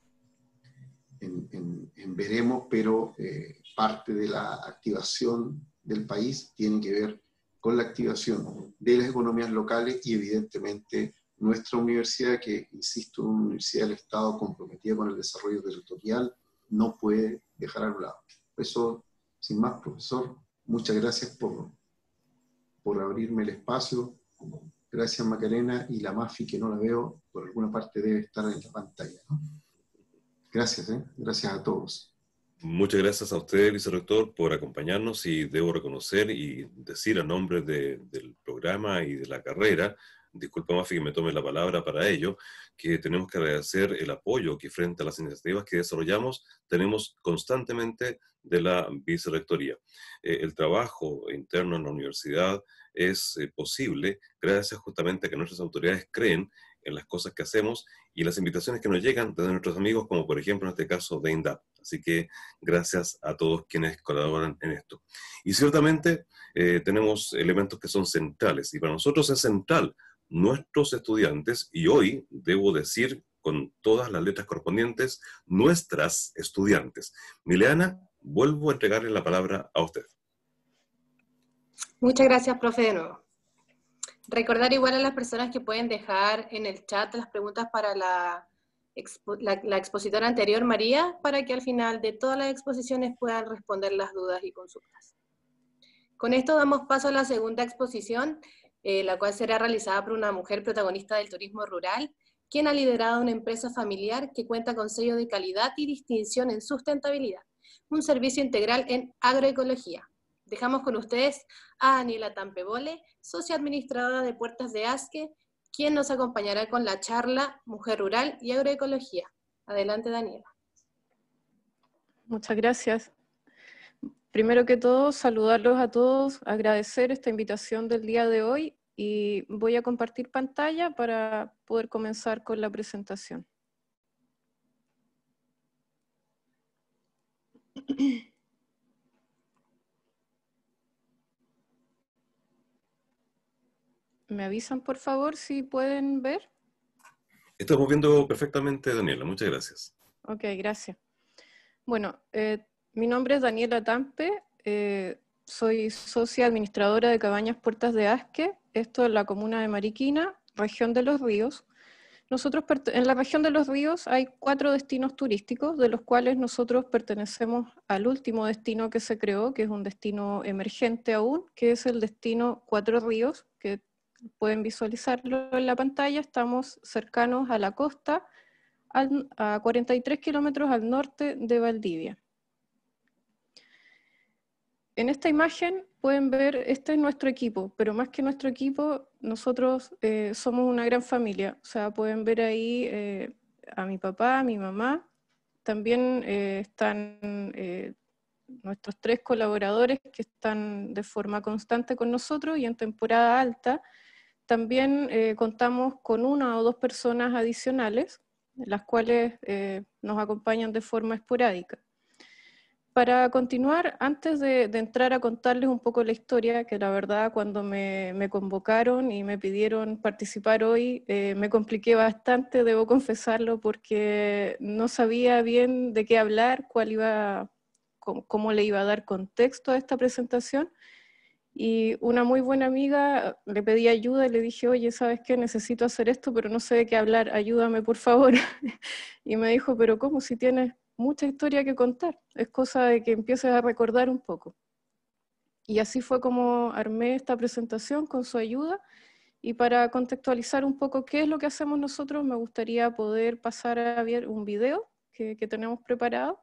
S8: en, en, en veremos, pero eh, parte de la activación del país tiene que ver con la activación de las economías locales y evidentemente nuestra universidad, que, insisto, es una universidad del Estado comprometida con el desarrollo territorial, no puede dejar a un lado. Eso, sin más, profesor, muchas gracias por, por abrirme el espacio. Gracias, Macarena, y la Mafi, que no la veo, por alguna parte debe estar en la pantalla, ¿no? Gracias, ¿eh? Gracias a todos.
S1: Muchas gracias a usted, vicerrector, por acompañarnos, y debo reconocer y decir a nombre de, del programa y de la carrera, disculpa, Mafi, que me tome la palabra para ello, que tenemos que agradecer el apoyo que frente a las iniciativas que desarrollamos tenemos constantemente de la vicerrectoría. Eh, el trabajo interno en la universidad es eh, posible gracias justamente a que nuestras autoridades creen en las cosas que hacemos y las invitaciones que nos llegan de nuestros amigos, como por ejemplo en este caso de INDAP. Así que gracias a todos quienes colaboran en esto. Y ciertamente eh, tenemos elementos que son centrales, y para nosotros es central nuestros estudiantes, y hoy debo decir con todas las letras correspondientes, nuestras estudiantes. Mileana, vuelvo a entregarle la palabra a usted.
S6: Muchas gracias, profe, de nuevo. Recordar igual a las personas que pueden dejar en el chat las preguntas para la, expo la, la expositora anterior, María, para que al final de todas las exposiciones puedan responder las dudas y consultas. Con esto damos paso a la segunda exposición, eh, la cual será realizada por una mujer protagonista del turismo rural, quien ha liderado una empresa familiar que cuenta con sello de calidad y distinción en sustentabilidad, un servicio integral en agroecología. Dejamos con ustedes a Daniela Tampebole, socia administradora de Puertas de Asque, quien nos acompañará con la charla Mujer Rural y Agroecología. Adelante, Daniela.
S9: Muchas gracias. Primero que todo, saludarlos a todos, agradecer esta invitación del día de hoy y voy a compartir pantalla para poder comenzar con la presentación. ¿Me avisan, por favor, si pueden ver?
S1: Estamos viendo perfectamente, Daniela. Muchas gracias.
S9: Ok, gracias. Bueno, eh, mi nombre es Daniela Tampe, eh, soy socia administradora de Cabañas Puertas de Asque, esto en la comuna de Mariquina, región de Los Ríos. Nosotros, en la región de Los Ríos hay cuatro destinos turísticos, de los cuales nosotros pertenecemos al último destino que se creó, que es un destino emergente aún, que es el destino Cuatro Ríos, que pueden visualizarlo en la pantalla. Estamos cercanos a la costa, al, a cuarenta y tres kilómetros al norte de Valdivia. En esta imagen pueden ver, este es nuestro equipo, pero más que nuestro equipo, nosotros eh, somos una gran familia. O sea, pueden ver ahí eh, a mi papá, a mi mamá. También eh, están eh, nuestros tres colaboradores que están de forma constante con nosotros, y en temporada alta también eh, contamos con una o dos personas adicionales, las cuales eh, nos acompañan de forma esporádica. Para continuar, antes de, de entrar a contarles un poco la historia, que la verdad cuando me, me convocaron y me pidieron participar hoy, eh, me compliqué bastante, debo confesarlo, porque no sabía bien de qué hablar, cuál iba, cómo, cómo le iba a dar contexto a esta presentación. Y una muy buena amiga le pedí ayuda y le dije, oye, ¿sabes qué? Necesito hacer esto, pero no sé de qué hablar, ayúdame por favor. Y me dijo, pero ¿cómo? Si tienes mucha historia que contar, es cosa de que empieces a recordar un poco. Y así fue como armé esta presentación con su ayuda, y para contextualizar un poco qué es lo que hacemos nosotros, me gustaría poder pasar a ver un video que, que tenemos preparado.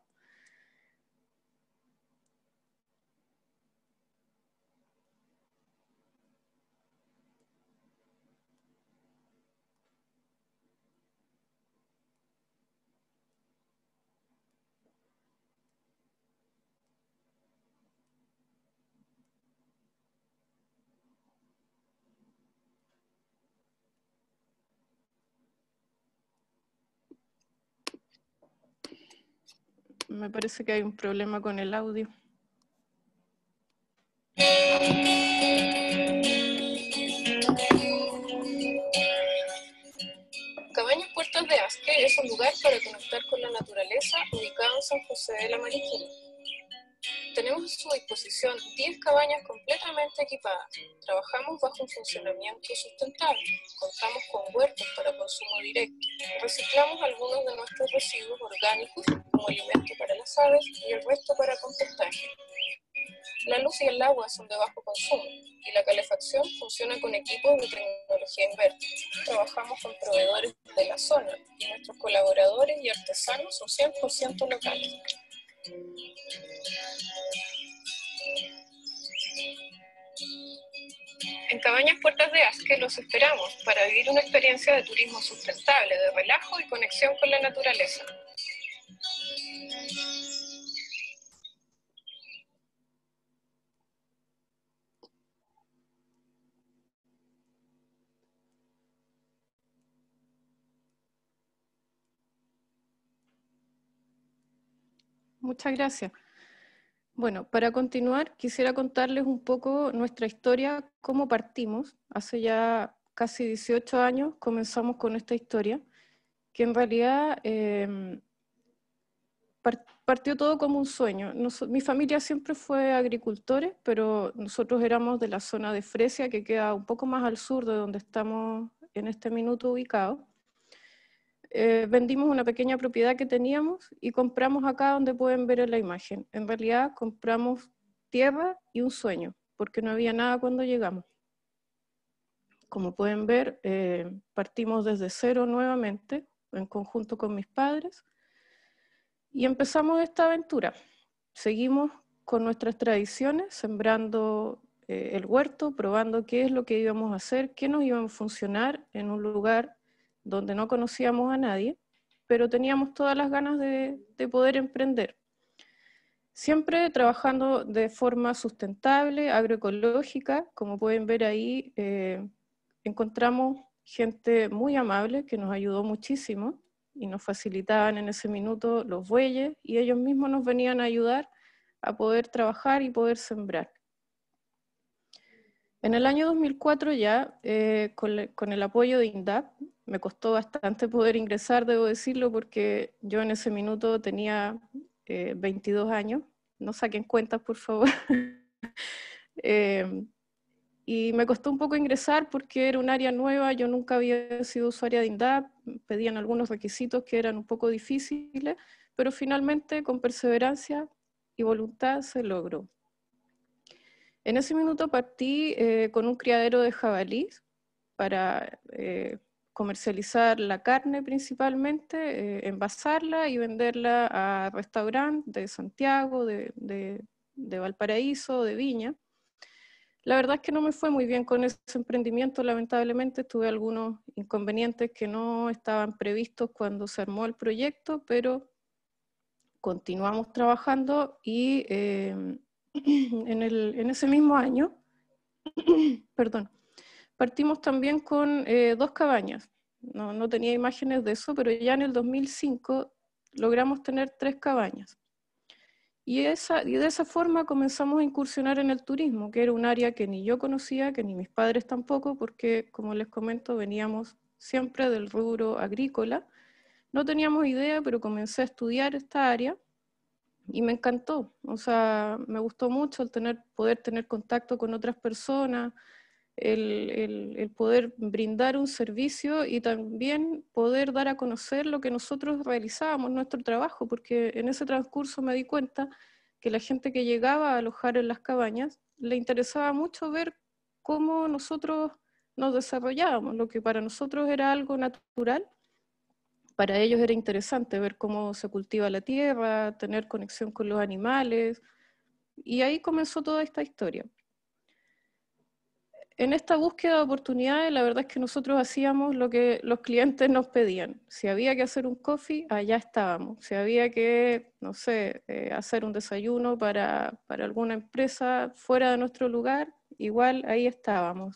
S9: Me parece que hay un problema con el audio.
S6: Cabañas Puertas de Asque es un lugar para conectar con la naturaleza ubicado en San José de la Mariquina. Tenemos a su disposición diez cabañas completamente equipadas. Trabajamos bajo un funcionamiento sustentable. Contamos con huertos para consumo directo. Reciclamos algunos de nuestros residuos orgánicos como alimento para las aves y el resto para compostaje. La luz y el agua son de bajo consumo y la calefacción funciona con equipos de tecnología inversa. Trabajamos con proveedores de la zona y nuestros colaboradores y artesanos son cien por ciento locales. En Cabañas Puertas de Asque los esperamos para vivir una experiencia de turismo sustentable, de relajo y conexión con la naturaleza.
S9: Muchas gracias. Bueno, para continuar, quisiera contarles un poco nuestra historia, cómo partimos. Hace ya casi dieciocho años comenzamos con esta historia, que en realidad eh, partió todo como un sueño. Nos, mi familia siempre fue agricultores, pero nosotros éramos de la zona de Fresia, que queda un poco más al sur de donde estamos en este minuto ubicados. Eh, vendimos una pequeña propiedad que teníamos y compramos acá donde pueden ver en la imagen. En realidad compramos tierra y un sueño, porque no había nada cuando llegamos. Como pueden ver, eh, partimos desde cero nuevamente, en conjunto con mis padres, y empezamos esta aventura. Seguimos con nuestras tradiciones, sembrando eh, el huerto, probando qué es lo que íbamos a hacer, qué nos iba a funcionar en un lugar donde no conocíamos a nadie, pero teníamos todas las ganas de, de poder emprender. Siempre trabajando de forma sustentable, agroecológica. Como pueden ver ahí, eh, encontramos gente muy amable que nos ayudó muchísimo y nos facilitaban en ese minuto los bueyes, y ellos mismos nos venían a ayudar a poder trabajar y poder sembrar. En el año dos mil cuatro ya, eh, con, con el apoyo de INDAP, me costó bastante poder ingresar, debo decirlo, porque yo en ese minuto tenía eh, veintidós años, no saquen cuentas por favor, eh, y me costó un poco ingresar porque era un área nueva, yo nunca había sido usuaria de INDAP, pedían algunos requisitos que eran un poco difíciles, pero finalmente con perseverancia y voluntad se logró. En ese minuto partí eh, con un criadero de jabalís para eh, comercializar la carne principalmente, eh, envasarla y venderla a restaurantes de Santiago, de, de, de Valparaíso, de Viña. La verdad es que no me fue muy bien con ese emprendimiento, lamentablemente tuve algunos inconvenientes que no estaban previstos cuando se armó el proyecto, pero continuamos trabajando y eh, en, el, en ese mismo año, perdón, partimos también con eh, dos cabañas. No, no tenía imágenes de eso, pero ya en el dos mil cinco logramos tener tres cabañas. Y, esa, y de esa forma comenzamos a incursionar en el turismo, que era un área que ni yo conocía, que ni mis padres tampoco, porque como les comento, veníamos siempre del rubro agrícola. No teníamos idea, pero comencé a estudiar esta área y me encantó. O sea, me gustó mucho el tener, poder tener contacto con otras personas, El, el, el poder brindar un servicio y también poder dar a conocer lo que nosotros realizábamos, nuestro trabajo, porque en ese transcurso me di cuenta que la gente que llegaba a alojar en las cabañas le interesaba mucho ver cómo nosotros nos desarrollábamos, lo que para nosotros era algo natural, para ellos era interesante ver cómo se cultiva la tierra, tener conexión con los animales, y ahí comenzó toda esta historia. En esta búsqueda de oportunidades, la verdad es que nosotros hacíamos lo que los clientes nos pedían. Si había que hacer un coffee, allá estábamos. Si había que, no sé, eh, hacer un desayuno para, para alguna empresa fuera de nuestro lugar, igual ahí estábamos.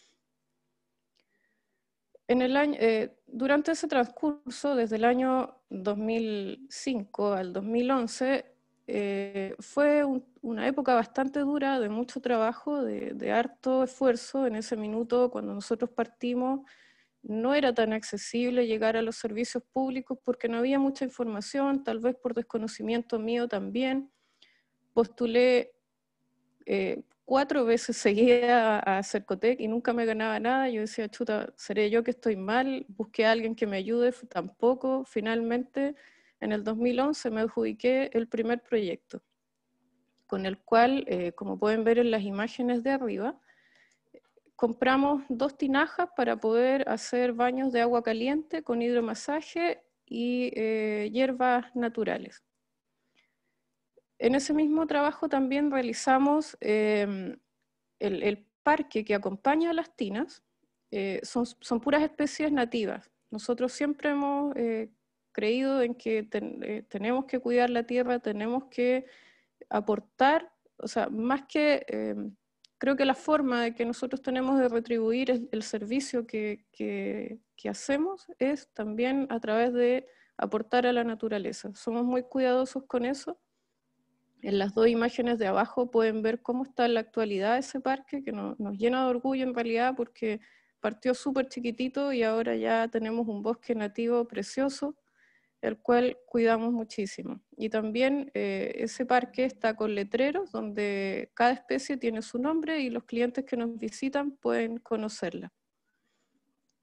S9: En el año, eh, durante ese transcurso, desde el año dos mil cinco al dos mil once, Eh, fue un, una época bastante dura, de mucho trabajo, de, de harto esfuerzo. En ese minuto, cuando nosotros partimos, no era tan accesible llegar a los servicios públicos porque no había mucha información, tal vez por desconocimiento mío también. Postulé eh, cuatro veces seguida a, a Cercotec y nunca me ganaba nada. Yo decía, chuta, ¿seré yo que estoy mal? Busqué a alguien que me ayude, tampoco. Finalmente, en el dos mil once me adjudiqué el primer proyecto, con el cual, eh, como pueden ver en las imágenes de arriba, compramos dos tinajas para poder hacer baños de agua caliente con hidromasaje y eh, hierbas naturales. En ese mismo trabajo también realizamos eh, el, el parque que acompaña a las tinas, eh, son, son puras especies nativas. Nosotros siempre hemos eh, creído en que ten, eh, tenemos que cuidar la tierra, tenemos que aportar, o sea, más que, eh, creo que la forma de que nosotros tenemos de retribuir el, el servicio que, que, que hacemos es también a través de aportar a la naturaleza. Somos muy cuidadosos con eso. En las dos imágenes de abajo pueden ver cómo está en la actualidad ese parque, que nos, nos llena de orgullo en realidad porque partió súper chiquitito y ahora ya tenemos un bosque nativo precioso, el cual cuidamos muchísimo. Y también eh, ese parque está con letreros donde cada especie tiene su nombre y los clientes que nos visitan pueden conocerla.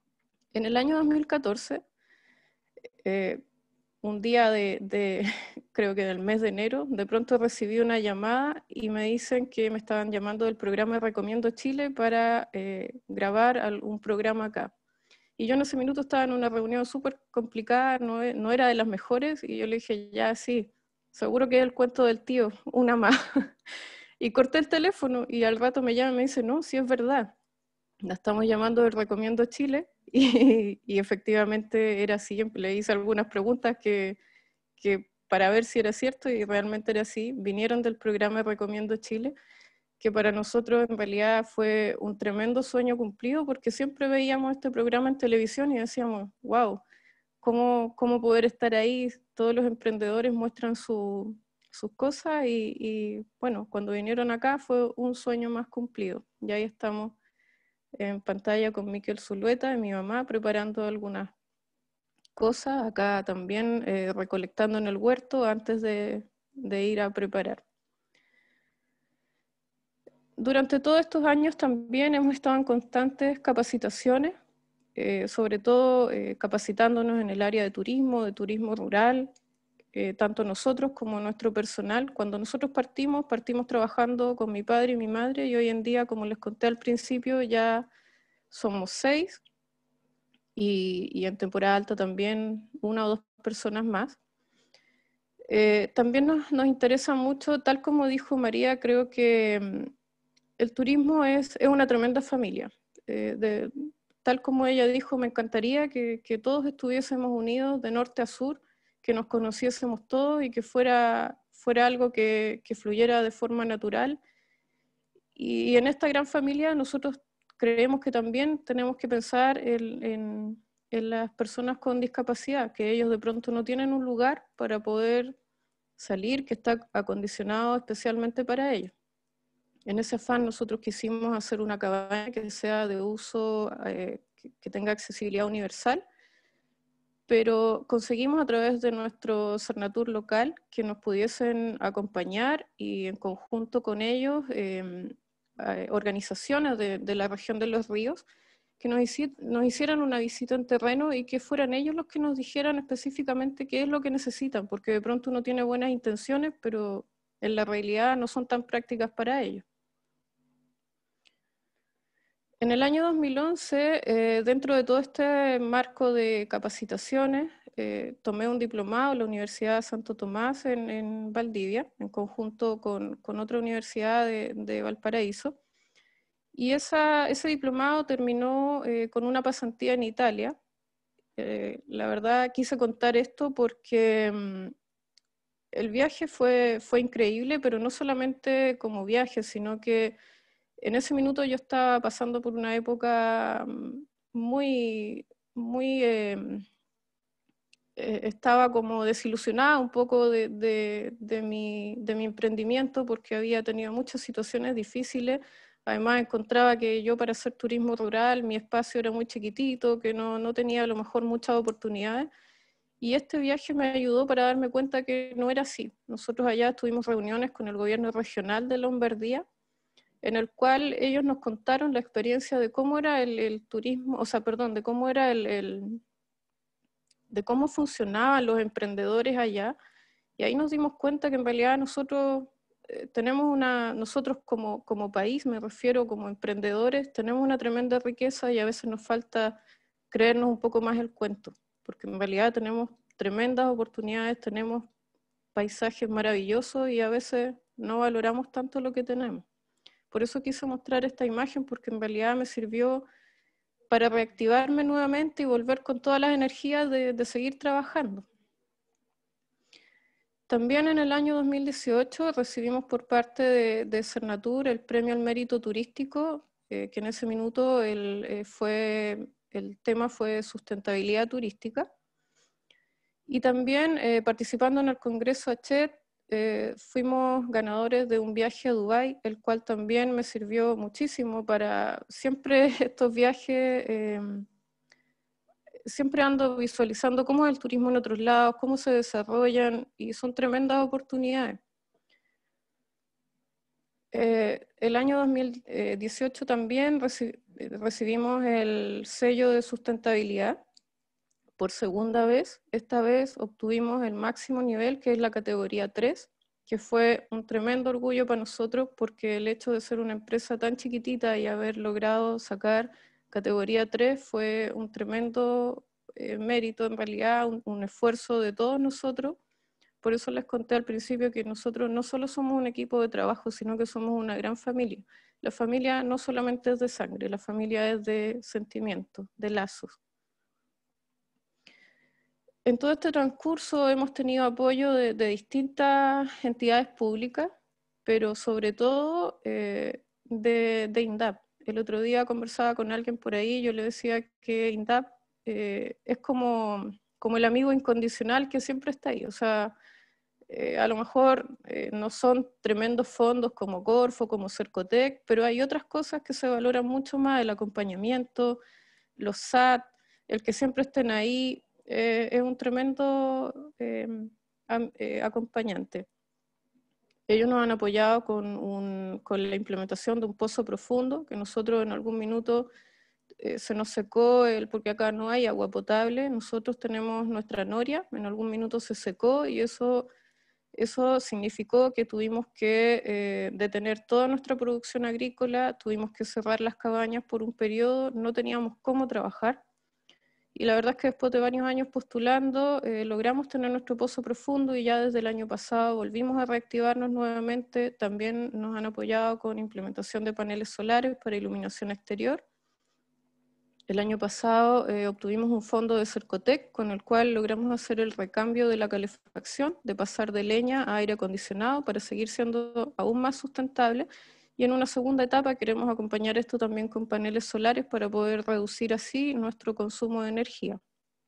S9: En el año dos mil catorce, eh, un día de, de creo que en el mes de enero, de pronto recibí una llamada y me dicen que me estaban llamando del programa Recomiendo Chile para eh, grabar un programa acá. Y yo en ese minuto estaba en una reunión súper complicada, no, no era de las mejores, y yo le dije, ya sí, seguro que es el cuento del tío, una más. Y corté el teléfono y al rato me llama y me dice, no, sí es verdad, la estamos llamando del Recomiendo Chile, y, y efectivamente era así. Le hice algunas preguntas que, que para ver si era cierto, y realmente era así. Vinieron del programa Recomiendo Chile, que para nosotros en realidad fue un tremendo sueño cumplido, porque siempre veíamos este programa en televisión y decíamos, wow, ¿cómo, cómo poder estar ahí? Todos los emprendedores muestran su, sus cosas y, y bueno, cuando vinieron acá fue un sueño más cumplido. Y ahí estamos en pantalla con Miquel Zulueta y mi mamá preparando algunas cosas, acá también eh, recolectando en el huerto antes de, de ir a preparar. Durante todos estos años también hemos estado en constantes capacitaciones, eh, sobre todo eh, capacitándonos en el área de turismo, de turismo rural, eh, tanto nosotros como nuestro personal. Cuando nosotros partimos, partimos trabajando con mi padre y mi madre, y hoy en día, como les conté al principio, ya somos seis, y, y en temporada alta también una o dos personas más. Eh, también nos, nos interesa mucho, tal como dijo María, creo que el turismo es, es una tremenda familia. Eh, de, tal como ella dijo, me encantaría que, que todos estuviésemos unidos de norte a sur, que nos conociésemos todos y que fuera, fuera algo que, que fluyera de forma natural. Y, y en esta gran familia nosotros creemos que también tenemos que pensar en, en, en las personas con discapacidad, que ellos de pronto no tienen un lugar para poder salir que está acondicionado especialmente para ellos. En ese afán nosotros quisimos hacer una cabaña que sea de uso, eh, que, que tenga accesibilidad universal, pero conseguimos a través de nuestro Cernatur local que nos pudiesen acompañar, y en conjunto con ellos eh, eh, organizaciones de, de la región de los ríos que nos, hici nos hicieran una visita en terreno y que fueran ellos los que nos dijeran específicamente qué es lo que necesitan, porque de pronto uno tiene buenas intenciones, pero en la realidad no son tan prácticas para ellos. En el año dos mil once, eh, dentro de todo este marco de capacitaciones, eh, tomé un diplomado en la Universidad de Santo Tomás en, en Valdivia, en conjunto con, con otra universidad de, de Valparaíso. Y esa, ese diplomado terminó eh, con una pasantía en Italia. Eh, la verdad quise contar esto porque um, el viaje fue, fue increíble, pero no solamente como viaje, sino que en ese minuto yo estaba pasando por una época muy, muy, eh, eh, estaba como desilusionada un poco de, de, de, mi, de mi emprendimiento, porque había tenido muchas situaciones difíciles. Además encontraba que yo, para hacer turismo rural, mi espacio era muy chiquitito, que no, no tenía a lo mejor muchas oportunidades. Y este viaje me ayudó para darme cuenta que no era así. Nosotros allá tuvimos reuniones con el gobierno regional de Lombardía, en el cual ellos nos contaron la experiencia de cómo era el, el turismo, o sea, perdón, de cómo era el, el, de cómo funcionaban los emprendedores allá, y ahí nos dimos cuenta que en realidad nosotros eh, tenemos una, nosotros como, como país, me refiero como emprendedores, tenemos una tremenda riqueza, y a veces nos falta creernos un poco más el cuento, porque en realidad tenemos tremendas oportunidades, tenemos paisajes maravillosos, y a veces no valoramos tanto lo que tenemos. Por eso quise mostrar esta imagen, porque en realidad me sirvió para reactivarme nuevamente y volver con todas las energías de, de seguir trabajando. También en el año dos mil dieciocho recibimos por parte de, de Cernatur el premio al mérito turístico, eh, que en ese minuto el, eh, fue, el tema fue sustentabilidad turística. Y también eh, participando en el Congreso Hachet, Eh, fuimos ganadores de un viaje a Dubái, el cual también me sirvió muchísimo para siempre estos viajes, eh, siempre ando visualizando cómo es el turismo en otros lados, cómo se desarrollan, y son tremendas oportunidades. Eh, el año dos mil dieciocho también reci recibimos el sello de sustentabilidad por segunda vez. Esta vez obtuvimos el máximo nivel, que es la categoría tres, que fue un tremendo orgullo para nosotros, porque el hecho de ser una empresa tan chiquitita y haber logrado sacar categoría tres fue un tremendo eh, mérito, en realidad, un, un esfuerzo de todos nosotros. Por eso les conté al principio que nosotros no solo somos un equipo de trabajo, sino que somos una gran familia. La familia no solamente es de sangre, la familia es de sentimientos, de lazos. En todo este transcurso hemos tenido apoyo de, de distintas entidades públicas, pero sobre todo eh, de, de INDAP. El otro día conversaba con alguien por ahí, yo le decía que INDAP eh, es como, como el amigo incondicional que siempre está ahí. O sea, eh, a lo mejor eh, no son tremendos fondos como Corfo, como Cercotec, pero hay otras cosas que se valoran mucho más: el acompañamiento, los S A T, el que siempre estén ahí. Eh, es un tremendo eh, eh, acompañante. Ellos nos han apoyado con, un, con la implementación de un pozo profundo, que nosotros en algún minuto eh, se nos secó, el, porque acá no hay agua potable. Nosotros tenemos nuestra noria, en algún minuto se secó, y eso, eso significó que tuvimos que eh, detener toda nuestra producción agrícola, tuvimos que cerrar las cabañas por un periodo, no teníamos cómo trabajar. Y la verdad es que después de varios años postulando, eh, logramos tener nuestro pozo profundo, y ya desde el año pasado volvimos a reactivarnos nuevamente. También nos han apoyado con implementación de paneles solares para iluminación exterior. El año pasado eh, obtuvimos un fondo de Cercotec, con el cual logramos hacer el recambio de la calefacción, de pasar de leña a aire acondicionado para seguir siendo aún más sustentable. Y en una segunda etapa queremos acompañar esto también con paneles solares para poder reducir así nuestro consumo de energía.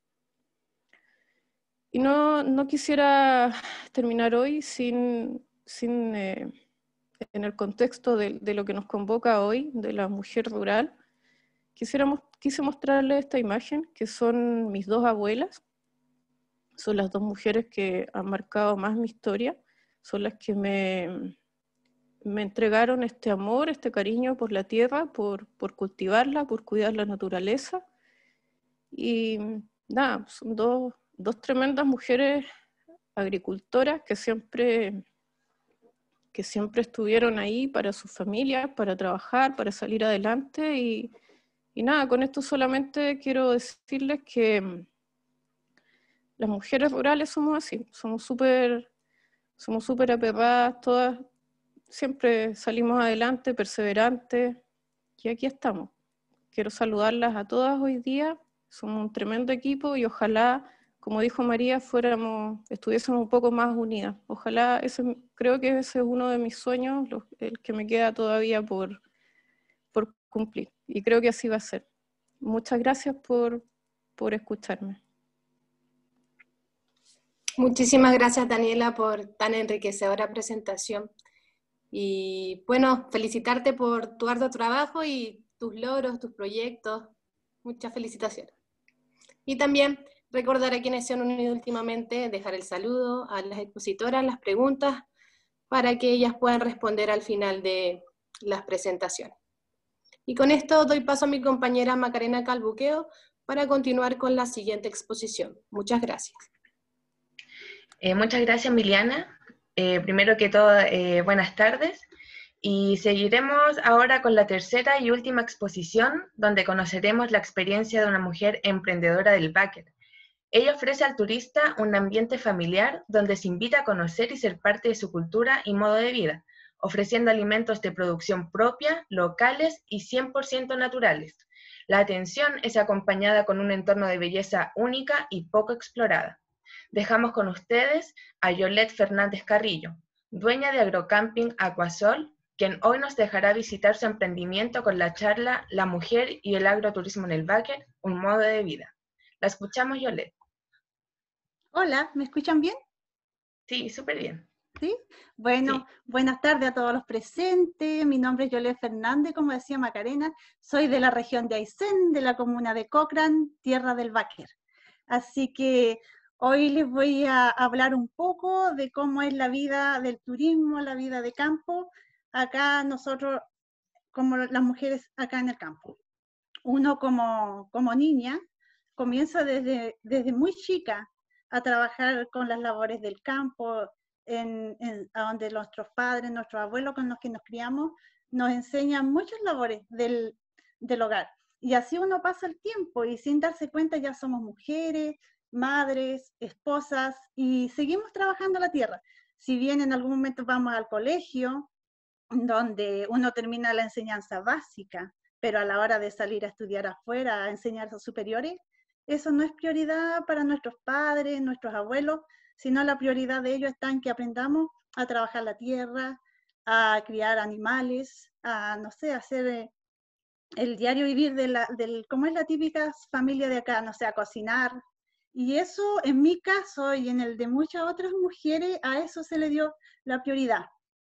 S9: Y no, no quisiera terminar hoy sin, sin eh, en el contexto de, de lo que nos convoca hoy, de la mujer rural. Quisiéramos, quise mostrarles esta imagen, que son mis dos abuelas. Son las dos mujeres que han marcado más mi historia, son las que me... me entregaron este amor, este cariño por la tierra, por, por cultivarla, por cuidar la naturaleza. Y nada, son dos, dos tremendas mujeres agricultoras que siempre, que siempre estuvieron ahí para sus familias, para trabajar, para salir adelante. Y, y nada, con esto solamente quiero decirles que las mujeres rurales somos así, somos súper somos súper aperradas, todas. Siempre salimos adelante, perseverantes, y aquí estamos. Quiero saludarlas a todas hoy día, somos un tremendo equipo, y ojalá, como dijo María, fuéramos, estuviésemos un poco más unidas. Ojalá, ese, creo que ese es uno de mis sueños, los, el que me queda todavía por, por cumplir, y creo que así va a ser. Muchas gracias por, por escucharme.
S6: Muchísimas gracias, Daniela, por tan enriquecedora presentación. Y bueno, felicitarte por tu arduo trabajo y tus logros, tus proyectos. Muchas felicitaciones. Y también recordar a quienes se han unido últimamente, dejar el saludo a las expositoras, las preguntas, para que ellas puedan responder al final de las presentaciones. Y con esto doy paso a mi compañera Macarena Calbuqueo para continuar con la siguiente exposición. Muchas gracias.
S10: Eh, muchas gracias, Miliana. Eh, primero que todo, eh, buenas tardes, y seguiremos ahora con la tercera y última exposición, donde conoceremos la experiencia de una mujer emprendedora del Báquer. Ella ofrece al turista un ambiente familiar donde se invita a conocer y ser parte de su cultura y modo de vida, ofreciendo alimentos de producción propia, locales y cien por ciento naturales. La atención es acompañada con un entorno de belleza única y poco explorada. Dejamos con ustedes a Yolette Fernández Carrillo, dueña de Agrocamping Aquasol, quien hoy nos dejará visitar su emprendimiento con la charla La mujer y el agroturismo en el Báquer, un modo de vida. La escuchamos, Yolette.
S11: Hola, ¿me escuchan bien?
S10: Sí, súper bien.
S11: ¿Sí? Bueno, sí. Buenas tardes a todos los presentes. Mi nombre es Yolette Fernández, como decía Macarena. Soy de la región de Aysén, de la comuna de Cochrane, tierra del Báquer. Así que hoy les voy a hablar un poco de cómo es la vida del turismo, la vida de campo, acá nosotros, como las mujeres acá en el campo. Uno como, como niña, comienza desde, desde muy chica a trabajar con las labores del campo, en, en, a donde nuestros padres, nuestros abuelos con los que nos criamos, nos enseñan muchas labores del, del hogar. Y así uno pasa el tiempo y sin darse cuenta ya somos mujeres, madres, esposas y seguimos trabajando la tierra. Si bien en algún momento vamos al colegio, donde uno termina la enseñanza básica, pero a la hora de salir a estudiar afuera, a enseñanzas superiores, eso no es prioridad para nuestros padres, nuestros abuelos, sino la prioridad de ellos está en que aprendamos a trabajar la tierra, a criar animales, a, no sé, hacer eh, el diario vivir de la, del, como es la típica familia de acá, no sé, a cocinar. Y eso, en mi caso y en el de muchas otras mujeres, a eso se le dio la prioridad.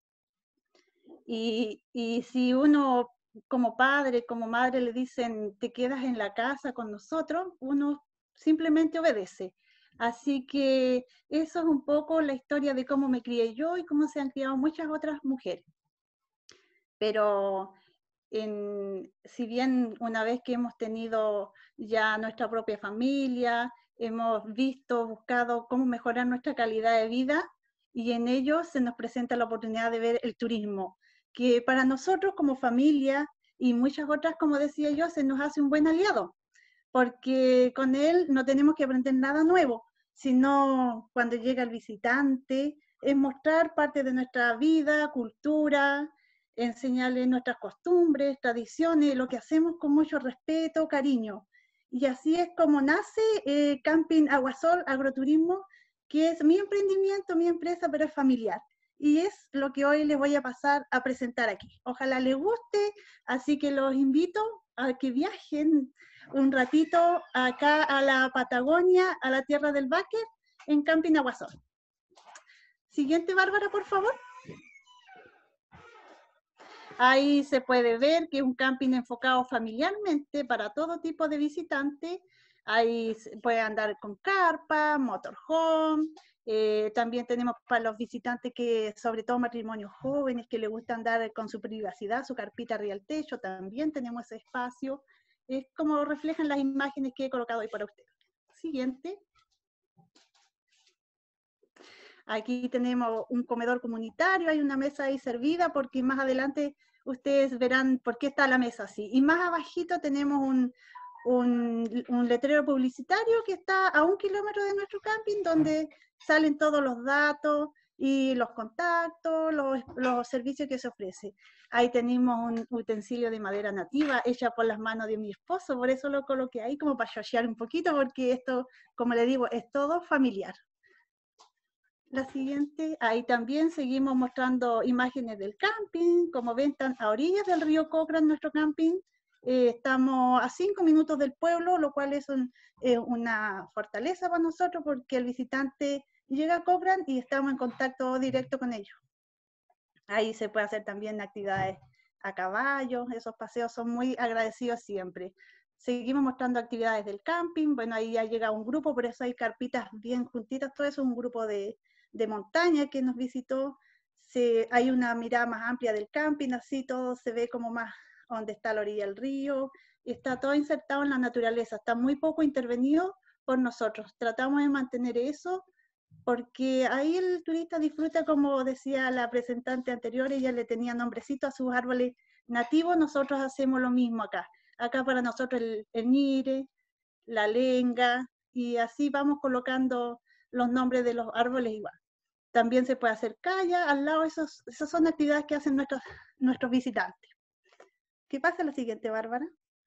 S11: Y, y si uno como padre, como madre le dicen, te quedas en la casa con nosotros, uno simplemente obedece. Así que eso es un poco la historia de cómo me crié yo y cómo se han criado muchas otras mujeres. Pero en, si bien una vez que hemos tenido ya nuestra propia familia, hemos visto, buscado cómo mejorar nuestra calidad de vida, y en ello se nos presenta la oportunidad de ver el turismo, que para nosotros como familia y muchas otras, como decía yo, se nos hace un buen aliado, porque con él no tenemos que aprender nada nuevo, sino cuando llega el visitante, es mostrar parte de nuestra vida, cultura, enseñarle nuestras costumbres, tradiciones, lo que hacemos con mucho respeto, cariño. Y así es como nace eh, Camping Aguasol Agroturismo, que es mi emprendimiento, mi empresa, pero es familiar. Y es lo que hoy les voy a pasar a presentar aquí. Ojalá les guste, así que los invito a que viajen un ratito acá a la Patagonia, a la tierra del Báquer, en Camping Aguasol. Siguiente, Bárbara, por favor. Ahí se puede ver que es un camping enfocado familiarmente para todo tipo de visitantes. Ahí puede andar con carpa, motorhome. Eh, también tenemos para los visitantes que, sobre todo matrimonios jóvenes, que les gusta andar con su privacidad, su carpita arriba del techo, también tenemos ese espacio. Es como reflejan las imágenes que he colocado ahí para ustedes. Siguiente. Aquí tenemos un comedor comunitario, hay una mesa ahí servida, porque más adelante ustedes verán por qué está la mesa así. Y más abajito tenemos un, un, un letrero publicitario que está a un kilómetro de nuestro camping, donde salen todos los datos y los contactos, los, los servicios que se ofrecen. Ahí tenemos un utensilio de madera nativa, hecha por las manos de mi esposo, por eso lo coloqué ahí como para shoshear un poquito, porque esto, como le digo, es todo familiar. La siguiente, ahí también seguimos mostrando imágenes del camping. Como ven, están a orillas del río Cochrane nuestro camping. Eh, estamos a cinco minutos del pueblo, lo cual es un, eh, una fortaleza para nosotros, porque el visitante llega a Cochrane y estamos en contacto directo con ellos. Ahí se puede hacer también actividades a caballo, esos paseos son muy agradecidos siempre. Seguimos mostrando actividades del camping. Bueno, ahí ya llega un grupo, por eso hay carpitas bien juntitas, todo eso es un grupo de... de montaña que nos visitó. Se, hay una mirada más amplia del camping, así todo se ve como más donde está la orilla del río, y está todo insertado en la naturaleza, está muy poco intervenido por nosotros. Tratamos de mantener eso, porque ahí el turista disfruta, como decía la presentante anterior, ella le tenía nombrecito a sus árboles nativos, nosotros hacemos lo mismo acá. Acá para nosotros el, el ñire, la lenga, y así vamos colocando los nombres de los árboles igual. También se puede hacer calla al lado, esos, esas son actividades que hacen nuestros, nuestros visitantes. ¿Qué pasa la siguiente, Bárbara?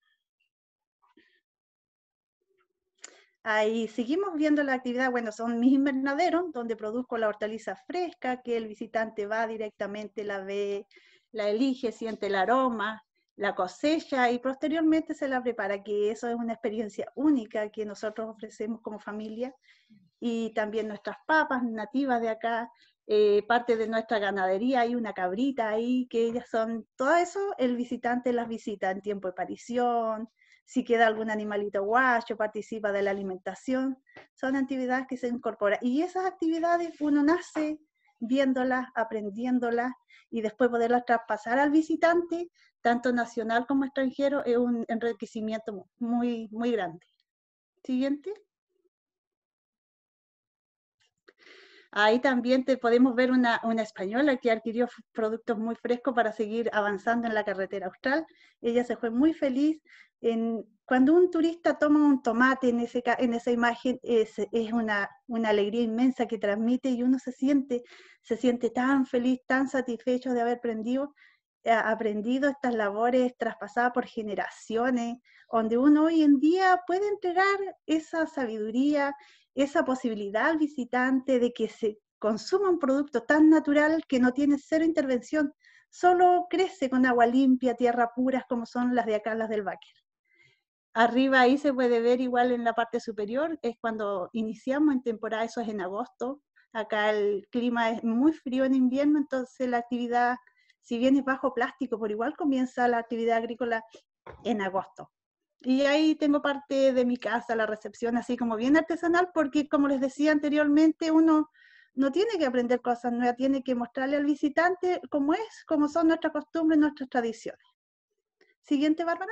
S11: Ahí seguimos viendo la actividad, bueno, son mis invernaderos, donde produzco la hortaliza fresca, que el visitante va directamente, la ve, la elige, siente el aroma, la cosecha y posteriormente se la prepara, que eso es una experiencia única que nosotros ofrecemos como familia. Y también nuestras papas nativas de acá, eh, parte de nuestra ganadería, hay una cabrita ahí, que ellas son, todo eso el visitante las visita en tiempo de parición, si queda algún animalito guacho, participa de la alimentación, son actividades que se incorporan, y esas actividades uno nace viéndolas, aprendiéndolas, y después poderlas traspasar al visitante, tanto nacional como extranjero, es un enriquecimiento muy, muy grande. Siguiente. Ahí también te podemos ver una, una española que adquirió productos muy frescos para seguir avanzando en la carretera austral. Ella se fue muy feliz. En, cuando un turista toma un tomate en, ese, en esa imagen, es, es una, una alegría inmensa que transmite y uno se siente, se siente tan feliz, tan satisfecho de haber aprendido, eh, aprendido estas labores traspasadas por generaciones, donde uno hoy en día puede entregar esa sabiduría, esa posibilidad al visitante de que se consuma un producto tan natural que no tiene cero intervención, solo crece con agua limpia, tierra puras como son las de acá, las del Báquer. Arriba ahí se puede ver igual en la parte superior, es cuando iniciamos en temporada, eso es en agosto. Acá el clima es muy frío en invierno, entonces la actividad, si bien es bajo plástico, por igual comienza la actividad agrícola en agosto. Y ahí tengo parte de mi casa, la recepción, así como bien artesanal, porque como les decía anteriormente, uno no tiene que aprender cosas nuevas, tiene que mostrarle al visitante cómo es, cómo son nuestras costumbres, nuestras tradiciones. Siguiente, Bárbara.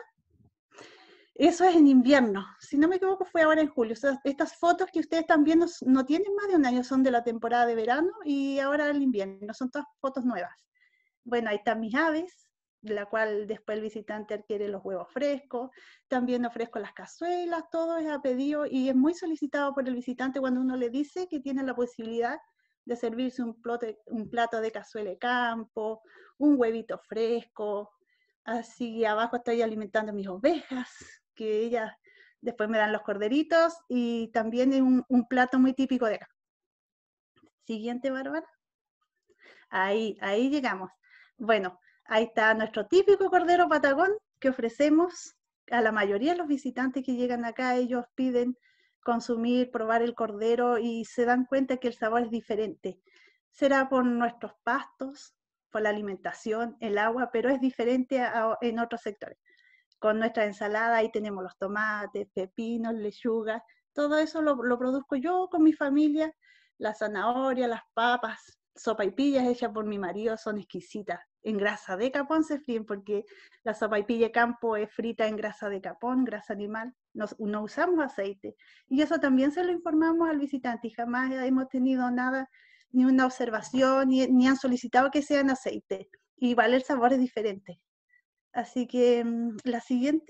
S11: Eso es en invierno, si no me equivoco fue ahora en julio. O sea, estas fotos que ustedes están viendo no tienen más de un año, son de la temporada de verano y ahora el invierno, son todas fotos nuevas. Bueno, ahí están mis aves, de la cual después el visitante adquiere los huevos frescos, también ofrezco las cazuelas, todo es a pedido y es muy solicitado por el visitante cuando uno le dice que tiene la posibilidad de servirse un plato, un plato de cazuela de campo, un huevito fresco. Así abajo estoy alimentando a mis ovejas, que ellas después me dan los corderitos y también es un, un plato muy típico de acá. Siguiente, Bárbara. Ahí, ahí llegamos. Bueno, ahí está nuestro típico cordero patagón que ofrecemos a la mayoría de los visitantes que llegan acá. Ellos piden consumir, probar el cordero y se dan cuenta que el sabor es diferente. Será por nuestros pastos, por la alimentación, el agua, pero es diferente a, a, en otros sectores. Con nuestra ensalada ahí tenemos los tomates, pepinos, lechugas, todo eso lo, lo produzco yo con mi familia, la zanahoria, las papas, sopaipillas hechas por mi marido son exquisitas. En grasa de capón se fríen porque la sopaipilla de campo es frita en grasa de capón, grasa animal, no, no usamos aceite. Y eso también se lo informamos al visitante y jamás hemos tenido nada, ni una observación, ni, ni han solicitado que sea en aceite. Igual el sabor es diferente. Así que la siguiente.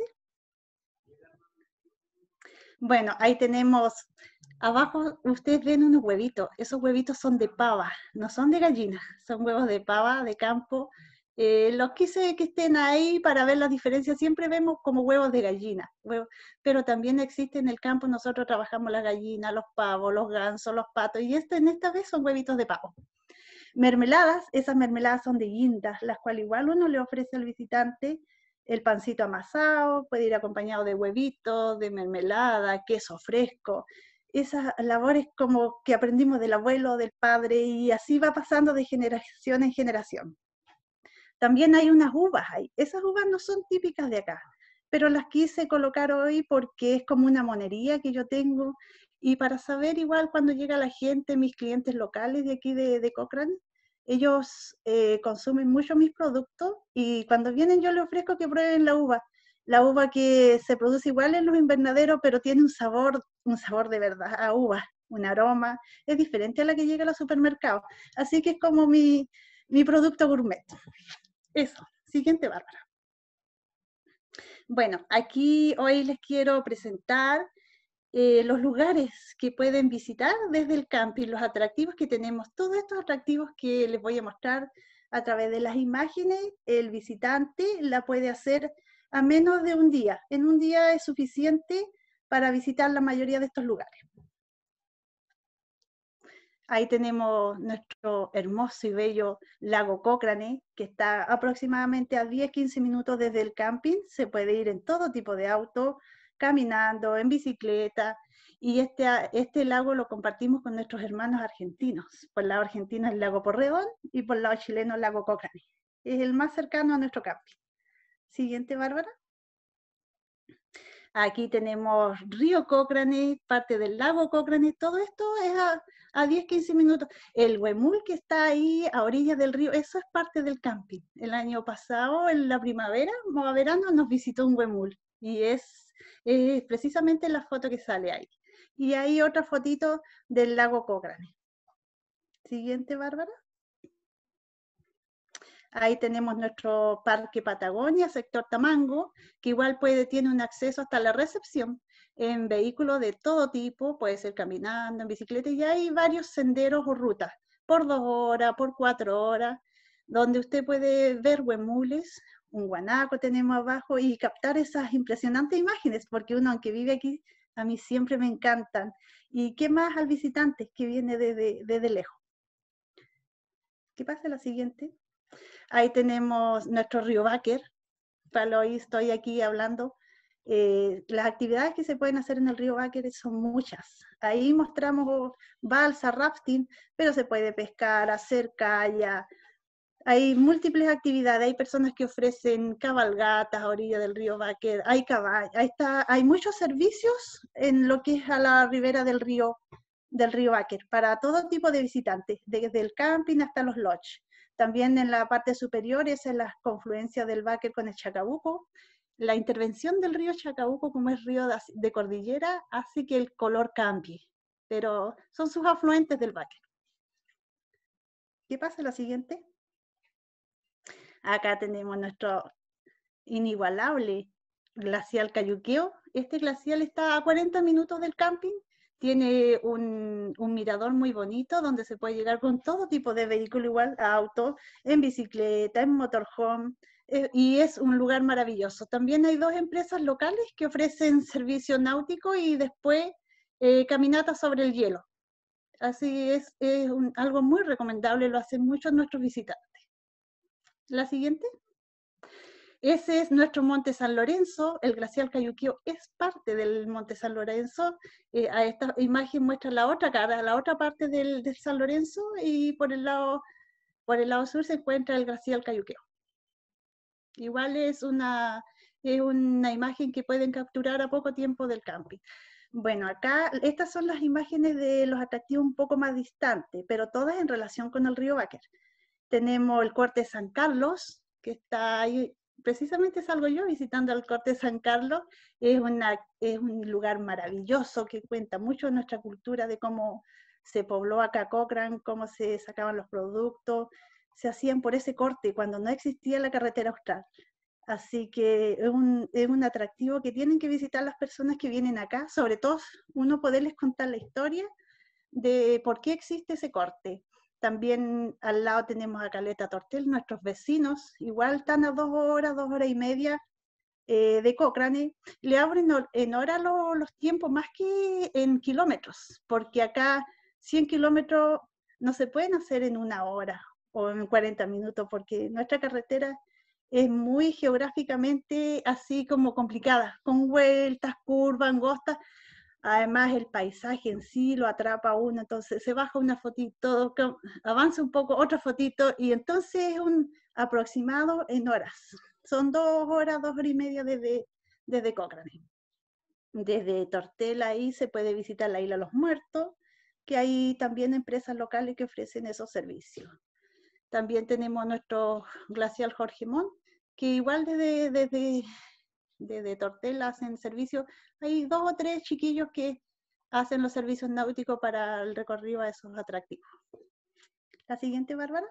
S11: Bueno, ahí tenemos, abajo ustedes ven unos huevitos, esos huevitos son de pava, no son de gallina, son huevos de pava, de campo. Eh, los quise que estén ahí para ver las diferencias, siempre vemos como huevos de gallina, huevos, pero también existe en el campo, nosotros trabajamos las gallinas, los pavos, los gansos, los patos, y este, en esta vez son huevitos de pavo. Mermeladas, esas mermeladas son de guindas, las cuales igual uno le ofrece al visitante el pancito amasado, puede ir acompañado de huevitos, de mermelada, queso fresco. Esas labores como que aprendimos del abuelo, del padre, y así va pasando de generación en generación. También hay unas uvas ahí. Esas uvas no son típicas de acá, pero las quise colocar hoy porque es como una monería que yo tengo, y para saber igual cuando llega la gente, mis clientes locales de aquí de, de Cochrane, ellos eh, consumen mucho mis productos y cuando vienen yo les ofrezco que prueben la uva. La uva que se produce igual en los invernaderos, pero tiene un sabor, un sabor de verdad a uva, un aroma, es diferente a la que llega a los supermercados. Así que es como mi, mi producto gourmet. Eso. Siguiente, Bárbara. Bueno, aquí hoy les quiero presentar Eh, los lugares que pueden visitar desde el camping, los atractivos que tenemos, todos estos atractivos que les voy a mostrar a través de las imágenes, el visitante la puede hacer a menos de un día. En un día es suficiente para visitar la mayoría de estos lugares. Ahí tenemos nuestro hermoso y bello lago Cochrane, que está aproximadamente a diez a quince minutos desde el camping. Se puede ir en todo tipo de auto, caminando, en bicicleta, y este, este lago lo compartimos con nuestros hermanos argentinos. Por el lado argentino el lago Porredón y por el lado chileno el lago Cochrane. Es el más cercano a nuestro camping. Siguiente, Bárbara. Aquí tenemos río Cochrane, parte del lago Cochrane, todo esto es a, a diez a quince minutos. El huemul que está ahí a orillas del río, eso es parte del camping. El año pasado, en la primavera o a verano, nos visitó un huemul y es Es precisamente la foto que sale ahí. Y hay otra fotito del lago Cochrane. Siguiente, Bárbara. Ahí tenemos nuestro Parque Patagonia, sector Tamango, que igual puede, tiene un acceso hasta la recepción en vehículos de todo tipo, puede ser caminando, en bicicleta, y hay varios senderos o rutas, por dos horas, por cuatro horas, donde usted puede ver huemules, un guanaco tenemos abajo, y captar esas impresionantes imágenes, porque uno, aunque vive aquí, a mí siempre me encantan. ¿Y qué más al visitante que viene desde, desde lejos? ¿Qué pasa la siguiente? Ahí tenemos nuestro río Báquer. Para hoy estoy aquí hablando. Eh, las actividades que se pueden hacer en el río Báquer son muchas. Ahí mostramos balsa, rafting, pero se puede pescar, hacer kayak. Hay múltiples actividades. Hay personas que ofrecen cabalgatas a orilla del río Báquer. Hay caballos. Ahí está, hay muchos servicios en lo que es a la ribera del río, del río Báquer para todo tipo de visitantes, desde el camping hasta los lodges. También en la parte superior es en la confluencia del Báquer con el Chacabuco. La intervención del río Chacabuco, como es río de, de cordillera, hace que el color cambie, pero son sus afluentes del Báquer. ¿Qué pasa la siguiente? Acá tenemos nuestro inigualable glacial Cayuqueo. Este glacial está a cuarenta minutos del camping. Tiene un, un mirador muy bonito donde se puede llegar con todo tipo de vehículo, igual auto, en bicicleta, en motorhome, eh, y es un lugar maravilloso. También hay dos empresas locales que ofrecen servicio náutico y después eh, caminatas sobre el hielo. Así es, es un, algo muy recomendable, lo hacen muchos nuestros visitantes. La siguiente. Ese es nuestro Monte San Lorenzo. El glacial Cayuqueo es parte del Monte San Lorenzo. Eh, a esta imagen muestra la otra cara, la otra parte del, del San Lorenzo, y por el, lado, por el lado sur se encuentra el glacial Cayuqueo. Igual es una, es una imagen que pueden capturar a poco tiempo del camping. Bueno, acá estas son las imágenes de los atractivos un poco más distantes, pero todas en relación con el río Báquer. Tenemos el Corte San Carlos, que está ahí. Precisamente salgo yo visitando el Corte San Carlos. Es, una, es un lugar maravilloso que cuenta mucho de nuestra cultura, de cómo se pobló acá Cochrane, cómo se sacaban los productos, se hacían por ese corte cuando no existía la carretera austral. Así que es un, es un atractivo que tienen que visitar las personas que vienen acá, sobre todo uno poderles contar la historia de por qué existe ese corte. También al lado tenemos a Caleta Tortel, nuestros vecinos, igual están a dos horas, dos horas y media eh, de Cochrane. Le abren en hora lo, los tiempos más que en kilómetros, porque acá cien kilómetros no se pueden hacer en una hora o en cuarenta minutos, porque nuestra carretera es muy geográficamente así como complicada, con vueltas, curvas, angostas. Además el paisaje en sí lo atrapa a uno, entonces se baja una fotito, avanza un poco, otra fotito, y entonces es un aproximado en horas. Son dos horas, dos horas y media desde, desde Cochrane. Desde Tortel ahí se puede visitar la Isla Los Muertos, que hay también empresas locales que ofrecen esos servicios. También tenemos nuestro glacial Jorge Montt, que igual desde... desde desde Tortel hacen servicios. Hay dos o tres chiquillos que hacen los servicios náuticos para el recorrido a esos atractivos. La siguiente, Bárbara.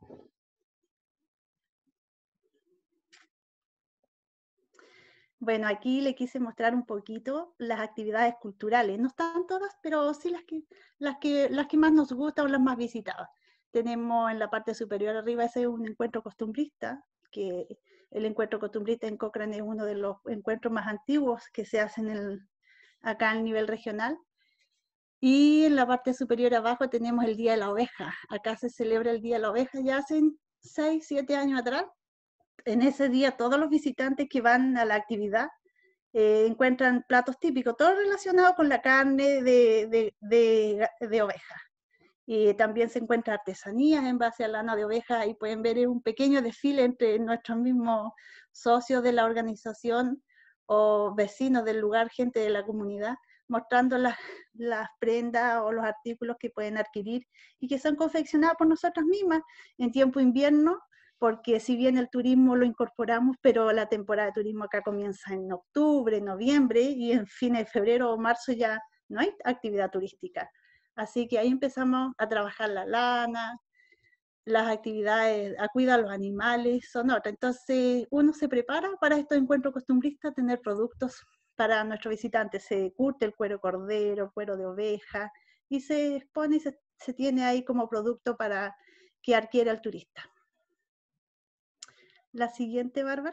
S11: Bueno, aquí le quise mostrar un poquito las actividades culturales. No están todas, pero sí las que, las que, las que más nos gustan o las más visitadas. Tenemos en la parte superior arriba ese es un encuentro costumbrista, que el encuentro costumbrista en Cochrane es uno de los encuentros más antiguos que se hacen el, acá a nivel regional. Y en la parte superior abajo tenemos el Día de la Oveja. Acá se celebra el Día de la Oveja ya hace seis, siete años atrás. En ese día todos los visitantes que van a la actividad eh, encuentran platos típicos, todo relacionado con la carne de, de, de, de oveja. Y también se encuentran artesanías en base a lana de oveja, y pueden ver un pequeño desfile entre nuestros mismos socios de la organización o vecinos del lugar, gente de la comunidad, mostrando las, las prendas o los artículos que pueden adquirir y que son confeccionados por nosotras mismas. En tiempo invierno porque si bien el turismo lo incorporamos, pero la temporada de turismo acá comienza en octubre, noviembre, y en fines de febrero o marzo ya no hay actividad turística. Así que ahí empezamos a trabajar la lana, las actividades a cuidar a los animales, son otras. Entonces uno se prepara para estos encuentros costumbristas, tener productos para nuestros visitantes. Se curte el cuero cordero, cuero de oveja, y se expone y se, se tiene ahí como producto para que adquiera el turista. La siguiente, Bárbara.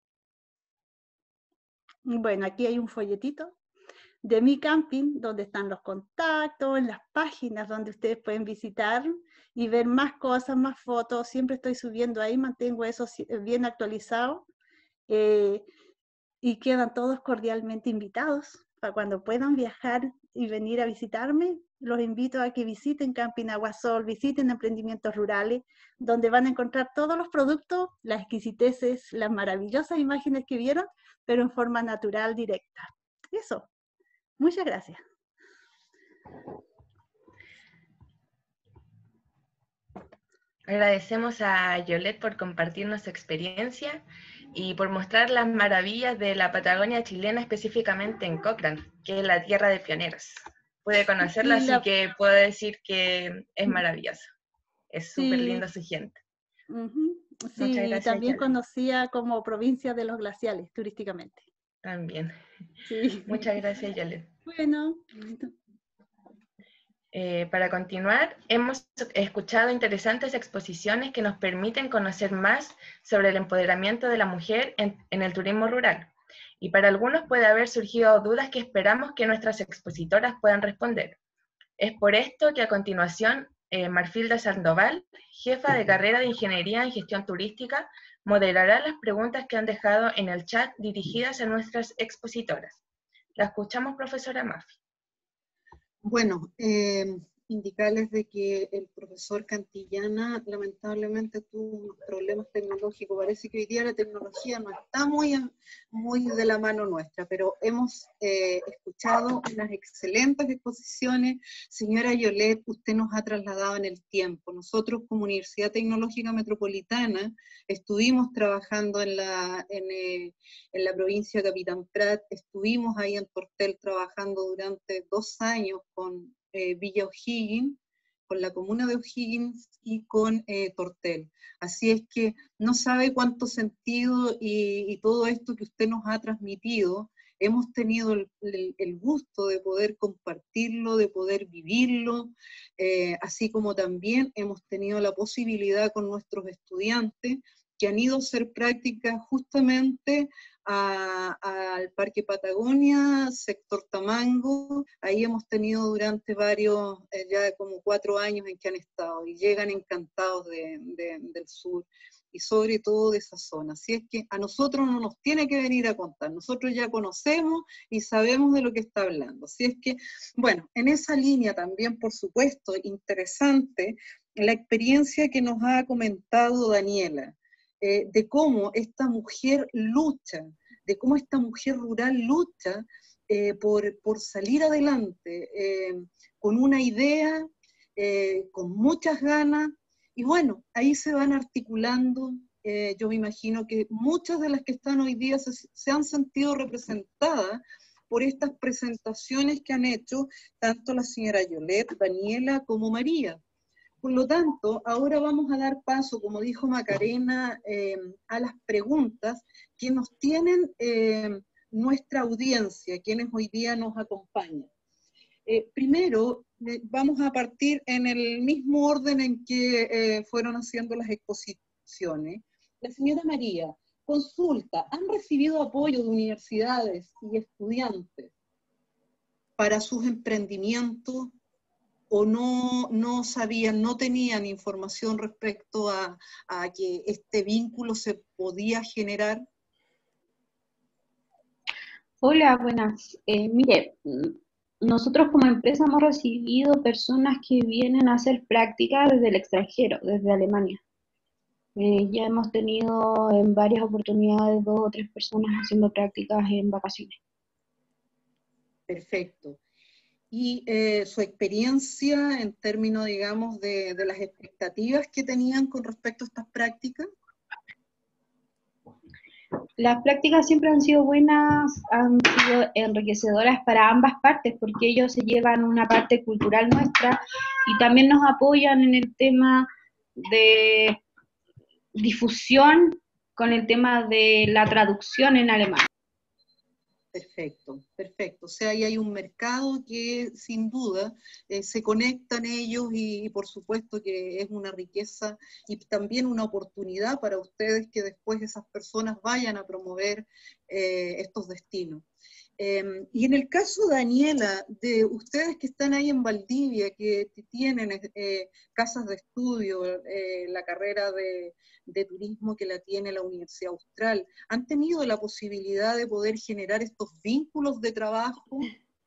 S11: Bueno, aquí hay un folletito de mi camping, donde están los contactos, en las páginas donde ustedes pueden visitar y ver más cosas, más fotos. Siempre estoy subiendo ahí, mantengo eso bien actualizado. Eh, y quedan todos cordialmente invitados para cuando puedan viajar y venir a visitarme. Los invito a que visiten Camping Aguasol, visiten emprendimientos rurales, donde van a encontrar todos los productos, las exquisiteces, las maravillosas imágenes que vieron, pero en forma natural, directa. Eso. Muchas gracias.
S10: Agradecemos a Yolette por compartirnos su experiencia y por mostrar las maravillas de la Patagonia chilena, específicamente en Cochrane, que es la tierra de pioneros. Pude conocerla, la... así que puedo decir que es maravillosa. Es súper sí. lindo su gente.
S11: Uh-huh. Sí, gracias, también Yolette. Conocía como provincia de los glaciales, turísticamente.
S10: También.
S11: Sí.
S10: Muchas gracias, Yolette.
S11: Bueno.
S10: Eh, para continuar, hemos escuchado interesantes exposiciones que nos permiten conocer más sobre el empoderamiento de la mujer en, en el turismo rural. Y para algunos puede haber surgido dudas que esperamos que nuestras expositoras puedan responder. Es por esto que a continuación, eh, Marfilda Sandoval, jefa de carrera de Ingeniería en Gestión Turística, moderará las preguntas que han dejado en el chat dirigidas a nuestras expositoras. La escuchamos, profesora Mafi.
S5: Bueno, eh, indicarles de que el profesor Cantillana lamentablemente tuvo unos problemas tecnológicos. Parece que hoy día la tecnología no está muy, muy de la mano nuestra, pero hemos eh, escuchado unas excelentes exposiciones. Señora Yolette, usted nos ha trasladado en el tiempo. Nosotros como Universidad Tecnológica Metropolitana estuvimos trabajando en la, en, eh, en la provincia de Capitán Prat, estuvimos ahí en Tortel trabajando durante dos años con Eh, Villa O'Higgins, con la comuna de O'Higgins y con eh, Tortel. Así es que no sabe cuánto sentido y, y todo esto que usted nos ha transmitido, hemos tenido el, el, el gusto de poder compartirlo, de poder vivirlo, eh, así como también hemos tenido la posibilidad con nuestros estudiantes que han ido a hacer prácticas justamente al Parque Patagonia, sector Tamango. Ahí hemos tenido durante varios, eh, ya como cuatro años en que han estado, y llegan encantados de, de, del sur, y sobre todo de esa zona. Así es que a nosotros no nos tiene que venir a contar, nosotros ya conocemos y sabemos de lo que está hablando. Así es que, bueno, en esa línea también, por supuesto, interesante, la experiencia que nos ha comentado Daniela, Eh, de cómo esta mujer lucha, de cómo esta mujer rural lucha eh, por, por salir adelante, eh, con una idea, eh, con muchas ganas, y bueno, ahí se van articulando, eh, yo me imagino que muchas de las que están hoy día se, se han sentido representadas por estas presentaciones que han hecho tanto la señora Yolette, Daniela, como María. Por lo tanto, ahora vamos a dar paso, como dijo Macarena, eh, a las preguntas que nos tienen eh, nuestra audiencia, quienes hoy día nos acompañan. Eh, primero, eh, vamos a partir en el mismo orden en que eh, fueron haciendo las exposiciones. La señora María, consulta, ¿han recibido apoyo de universidades y estudiantes para sus emprendimientos? ¿O no, no sabían, no tenían información respecto a, a que este vínculo se podía generar?
S7: Hola, buenas. Eh, mire, nosotros como empresa hemos recibido personas que vienen a hacer prácticas desde el extranjero, desde Alemania. Eh, ya hemos tenido en varias oportunidades dos o tres personas haciendo prácticas en vacaciones.
S5: Perfecto. Y eh, su experiencia en términos, digamos, de, de las expectativas que tenían con respecto a estas prácticas.
S7: Las prácticas siempre han sido buenas, han sido enriquecedoras para ambas partes, porque ellos se llevan una parte cultural nuestra y también nos apoyan en el tema de difusión con el tema de la traducción en alemán.
S5: Perfecto, perfecto. O sea, ahí hay un mercado que sin duda eh, se conectan ellos y, y por supuesto que es una riqueza y también una oportunidad para ustedes que después esas personas vayan a promover eh, estos destinos. Eh, y en el caso, Daniela, de ustedes que están ahí en Valdivia, que tienen eh, casas de estudio, eh, la carrera de, de turismo que la tiene la Universidad Austral, ¿han tenido la posibilidad de poder generar estos vínculos de trabajo?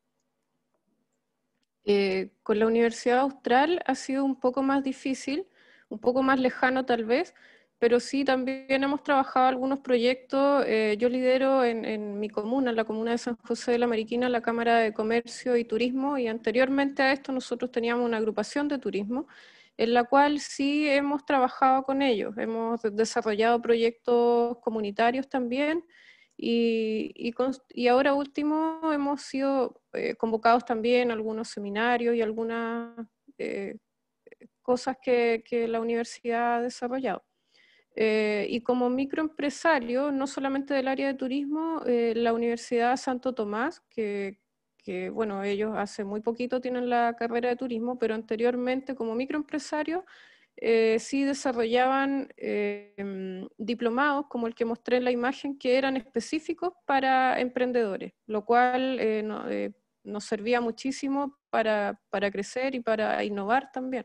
S9: Eh, con la Universidad Austral ha sido un poco más difícil, un poco más lejano tal vez, pero sí también hemos trabajado algunos proyectos. Eh, yo lidero en, en mi comuna, en la comuna de San José de la Mariquina, la Cámara de Comercio y Turismo, y anteriormente a esto nosotros teníamos una agrupación de turismo, en la cual sí hemos trabajado con ellos, hemos desarrollado proyectos comunitarios también, y, y, y ahora último hemos sido eh, convocados también a algunos seminarios y algunas eh, cosas que, que la universidad ha desarrollado. Eh, y como microempresario, no solamente del área de turismo, eh, la Universidad Santo Tomás, que, que bueno, ellos hace muy poquito tienen la carrera de turismo, pero anteriormente como microempresario eh, sí desarrollaban eh, diplomados como el que mostré en la imagen, que eran específicos para emprendedores, lo cual eh, no, eh, nos servía muchísimo para, para crecer y para innovar también.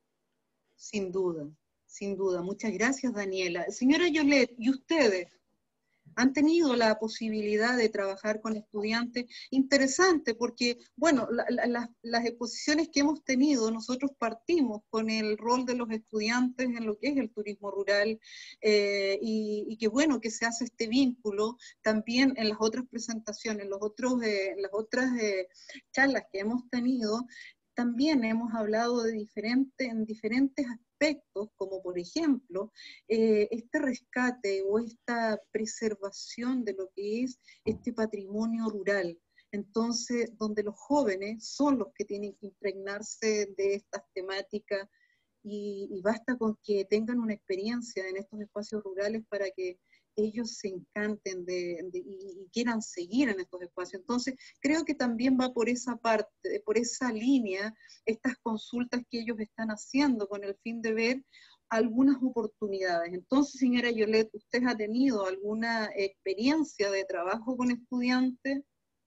S5: Sin duda, sin duda. Muchas gracias, Daniela. Señora Yolet, ¿y ustedes han tenido la posibilidad de trabajar con estudiantes? Interesante, porque, bueno, la, la, la, las exposiciones que hemos tenido, nosotros partimos con el rol de los estudiantes en lo que es el turismo rural, eh, y, y que bueno que se hace este vínculo también en las otras presentaciones, en, los otros, eh, en las otras eh, charlas que hemos tenido. También hemos hablado de diferente, en diferentes aspectos, como por ejemplo, eh, este rescate o esta preservación de lo que es este patrimonio rural. Entonces, donde los jóvenes son los que tienen que impregnarse de estas temáticas y, y basta con que tengan una experiencia en estos espacios rurales para que ellos se encanten de, de, y, y quieran seguir en estos espacios. Entonces, creo que también va por esa parte, por esa línea, estas consultas que ellos están haciendo con el fin de ver algunas oportunidades. Entonces, señora Yolet, ¿usted ha tenido alguna experiencia de trabajo con estudiantes?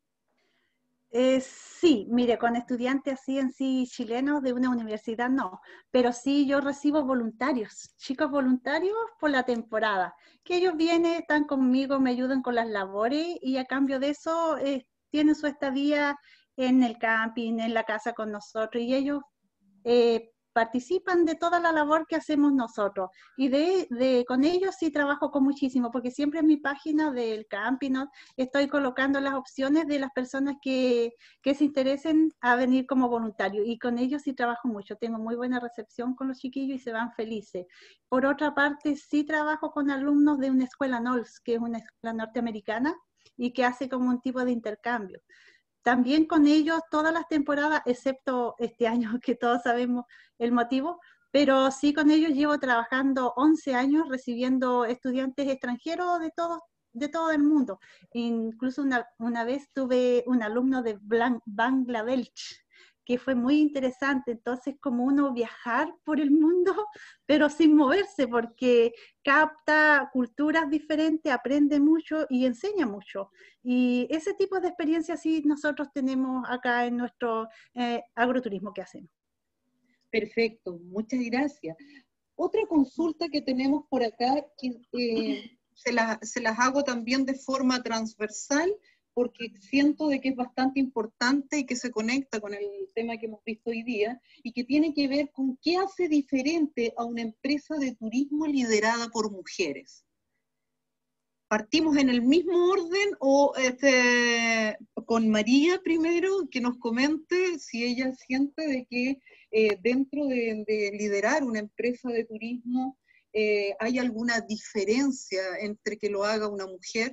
S11: Eh, sí, mire, con estudiantes así en sí chilenos de una universidad no, pero sí yo recibo voluntarios, chicos voluntarios por la temporada, que ellos vienen, están conmigo, me ayudan con las labores y a cambio de eso eh, tienen su estadía en el camping, en la casa con nosotros y ellos eh, participan de toda la labor que hacemos nosotros. Y de, de, con ellos sí trabajo con muchísimo, porque siempre en mi página del camping, ¿no?, estoy colocando las opciones de las personas que, que se interesen a venir como voluntario. Y con ellos sí trabajo mucho. Tengo muy buena recepción con los chiquillos y se van felices. Por otra parte, sí trabajo con alumnos de una escuela N O L S, que es una escuela norteamericana, y que hace como un tipo de intercambio. También con ellos todas las temporadas, excepto este año que todos sabemos el motivo, pero sí con ellos llevo trabajando once años recibiendo estudiantes extranjeros de todo, de todo el mundo. Incluso una, una vez tuve un alumno de Bangladesh, que fue muy interesante. Entonces, como uno viajar por el mundo, pero sin moverse, porque capta culturas diferentes, aprende mucho y enseña mucho. Y ese tipo de experiencias sí nosotros tenemos acá en nuestro eh, agroturismo que hacemos.
S5: Perfecto, muchas gracias. Otra consulta que tenemos por acá, que eh, se, la, se las hago también de forma transversal, porque siento de que es bastante importante y que se conecta con el tema que hemos visto hoy día, y que tiene que ver con qué hace diferente a una empresa de turismo liderada por mujeres. ¿Partimos en el mismo orden o este, con María primero, que nos comente si ella siente de que eh, dentro de, de liderar una empresa de turismo, eh, ¿hay alguna diferencia entre que lo haga una mujer?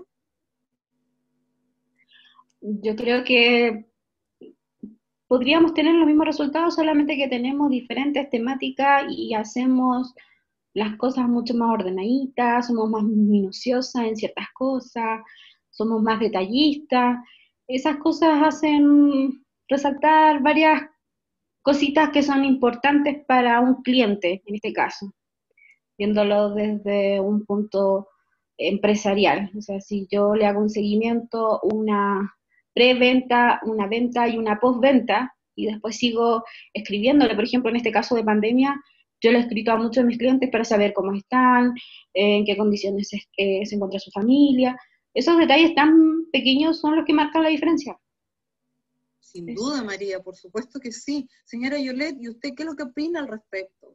S7: Yo creo que podríamos tener los mismos resultados, solamente que tenemos diferentes temáticas y hacemos las cosas mucho más ordenaditas, somos más minuciosas en ciertas cosas, somos más detallistas. Esas cosas hacen resaltar varias cositas que son importantes para un cliente, en este caso, viéndolo desde un punto empresarial. O sea, si yo le hago un seguimiento, una preventa, una venta y una postventa, y después sigo escribiéndole, por ejemplo, en este caso de pandemia, yo le he escrito a muchos de mis clientes para saber cómo están, eh, en qué condiciones se, eh, se encuentra su familia. Esos detalles tan pequeños son los que marcan la diferencia.
S5: Sin duda, María, por supuesto que sí. Señora Yolet, ¿y usted qué es lo que opina al respecto?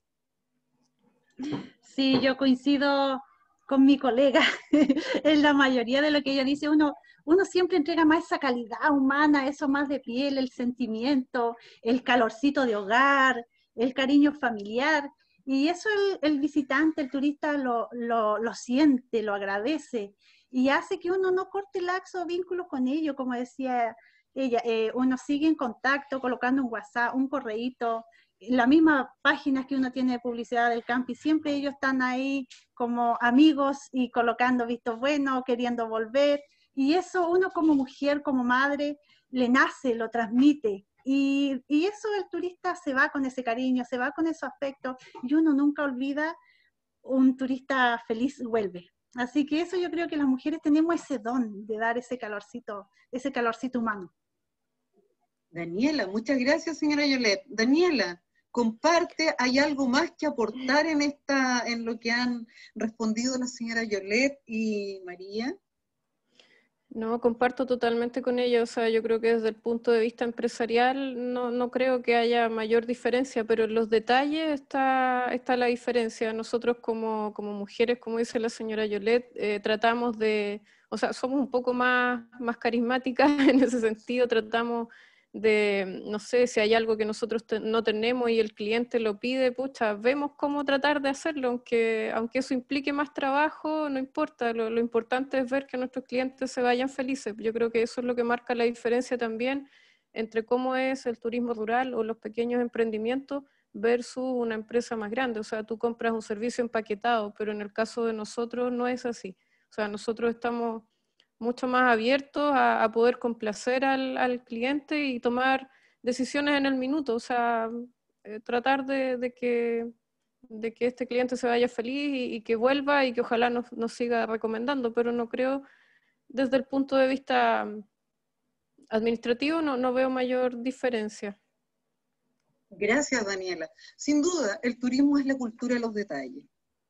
S11: Sí, yo coincido con mi colega en la mayoría de lo que ella dice. Uno, uno siempre entrega más esa calidad humana, eso más de piel, el sentimiento, el calorcito de hogar, el cariño familiar, y eso el, el visitante, el turista lo, lo, lo siente, lo agradece, y hace que uno no corte lazo vínculos con ellos, como decía ella, eh, uno sigue en contacto, colocando un WhatsApp, un correíto, la misma página que uno tiene de publicidad del campi, siempre ellos están ahí como amigos y colocando vistos buenos, queriendo volver, y eso uno como mujer, como madre, le nace, lo transmite, y, y eso el turista se va con ese cariño, se va con ese afecto, y uno nunca olvida, un turista feliz vuelve. Así que eso yo creo que las mujeres tenemos ese don de dar ese calorcito, ese calorcito humano.
S5: Daniela, muchas gracias, señora Yolet. Daniela, comparte, ¿hay algo más que aportar en, esta, en lo que han respondido la señora Yolet y María?
S9: No, comparto totalmente con ella. O sea, yo creo que desde el punto de vista empresarial no, no creo que haya mayor diferencia, pero en los detalles está, está la diferencia. Nosotros como, como mujeres, como dice la señora Yolet, eh, tratamos de, o sea, somos un poco más, más carismáticas en ese sentido, tratamos de, no sé, si hay algo que nosotros te, no tenemos y el cliente lo pide, pucha, vemos cómo tratar de hacerlo, aunque, aunque eso implique más trabajo, no importa, lo, lo importante es ver que nuestros clientes se vayan felices. Yo creo que eso es lo que marca la diferencia también entre cómo es el turismo rural o los pequeños emprendimientos versus una empresa más grande. O sea, tú compras un servicio empaquetado, pero en el caso de nosotros no es así. O sea, nosotros estamos mucho más abiertos a, a poder complacer al, al cliente y tomar decisiones en el minuto, o sea, eh, tratar de, de, que, de que este cliente se vaya feliz y, y que vuelva y que ojalá nos, nos siga recomendando, pero no creo, desde el punto de vista administrativo, no, no veo mayor diferencia.
S5: Gracias, Daniela. Sin duda, el turismo es la cultura de los detalles.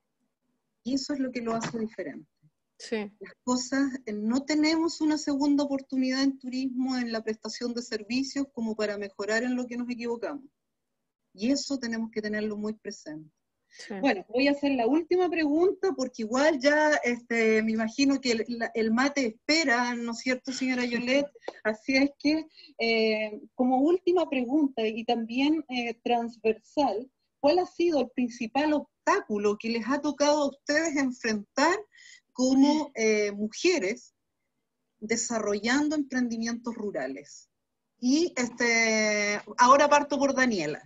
S5: Y eso es lo que lo hace diferente.
S9: Sí.
S5: Las cosas, no tenemos una segunda oportunidad en turismo en la prestación de servicios como para mejorar en lo que nos equivocamos. Y eso tenemos que tenerlo muy presente. Sí. Bueno, voy a hacer la última pregunta porque igual ya este, me imagino que el, el mate espera, ¿no es cierto, señora Yolet? Así es que, eh, como última pregunta y también eh, transversal, ¿cuál ha sido el principal obstáculo que les ha tocado a ustedes enfrentar como eh, mujeres desarrollando emprendimientos rurales? Y este, ahora parto por Daniela.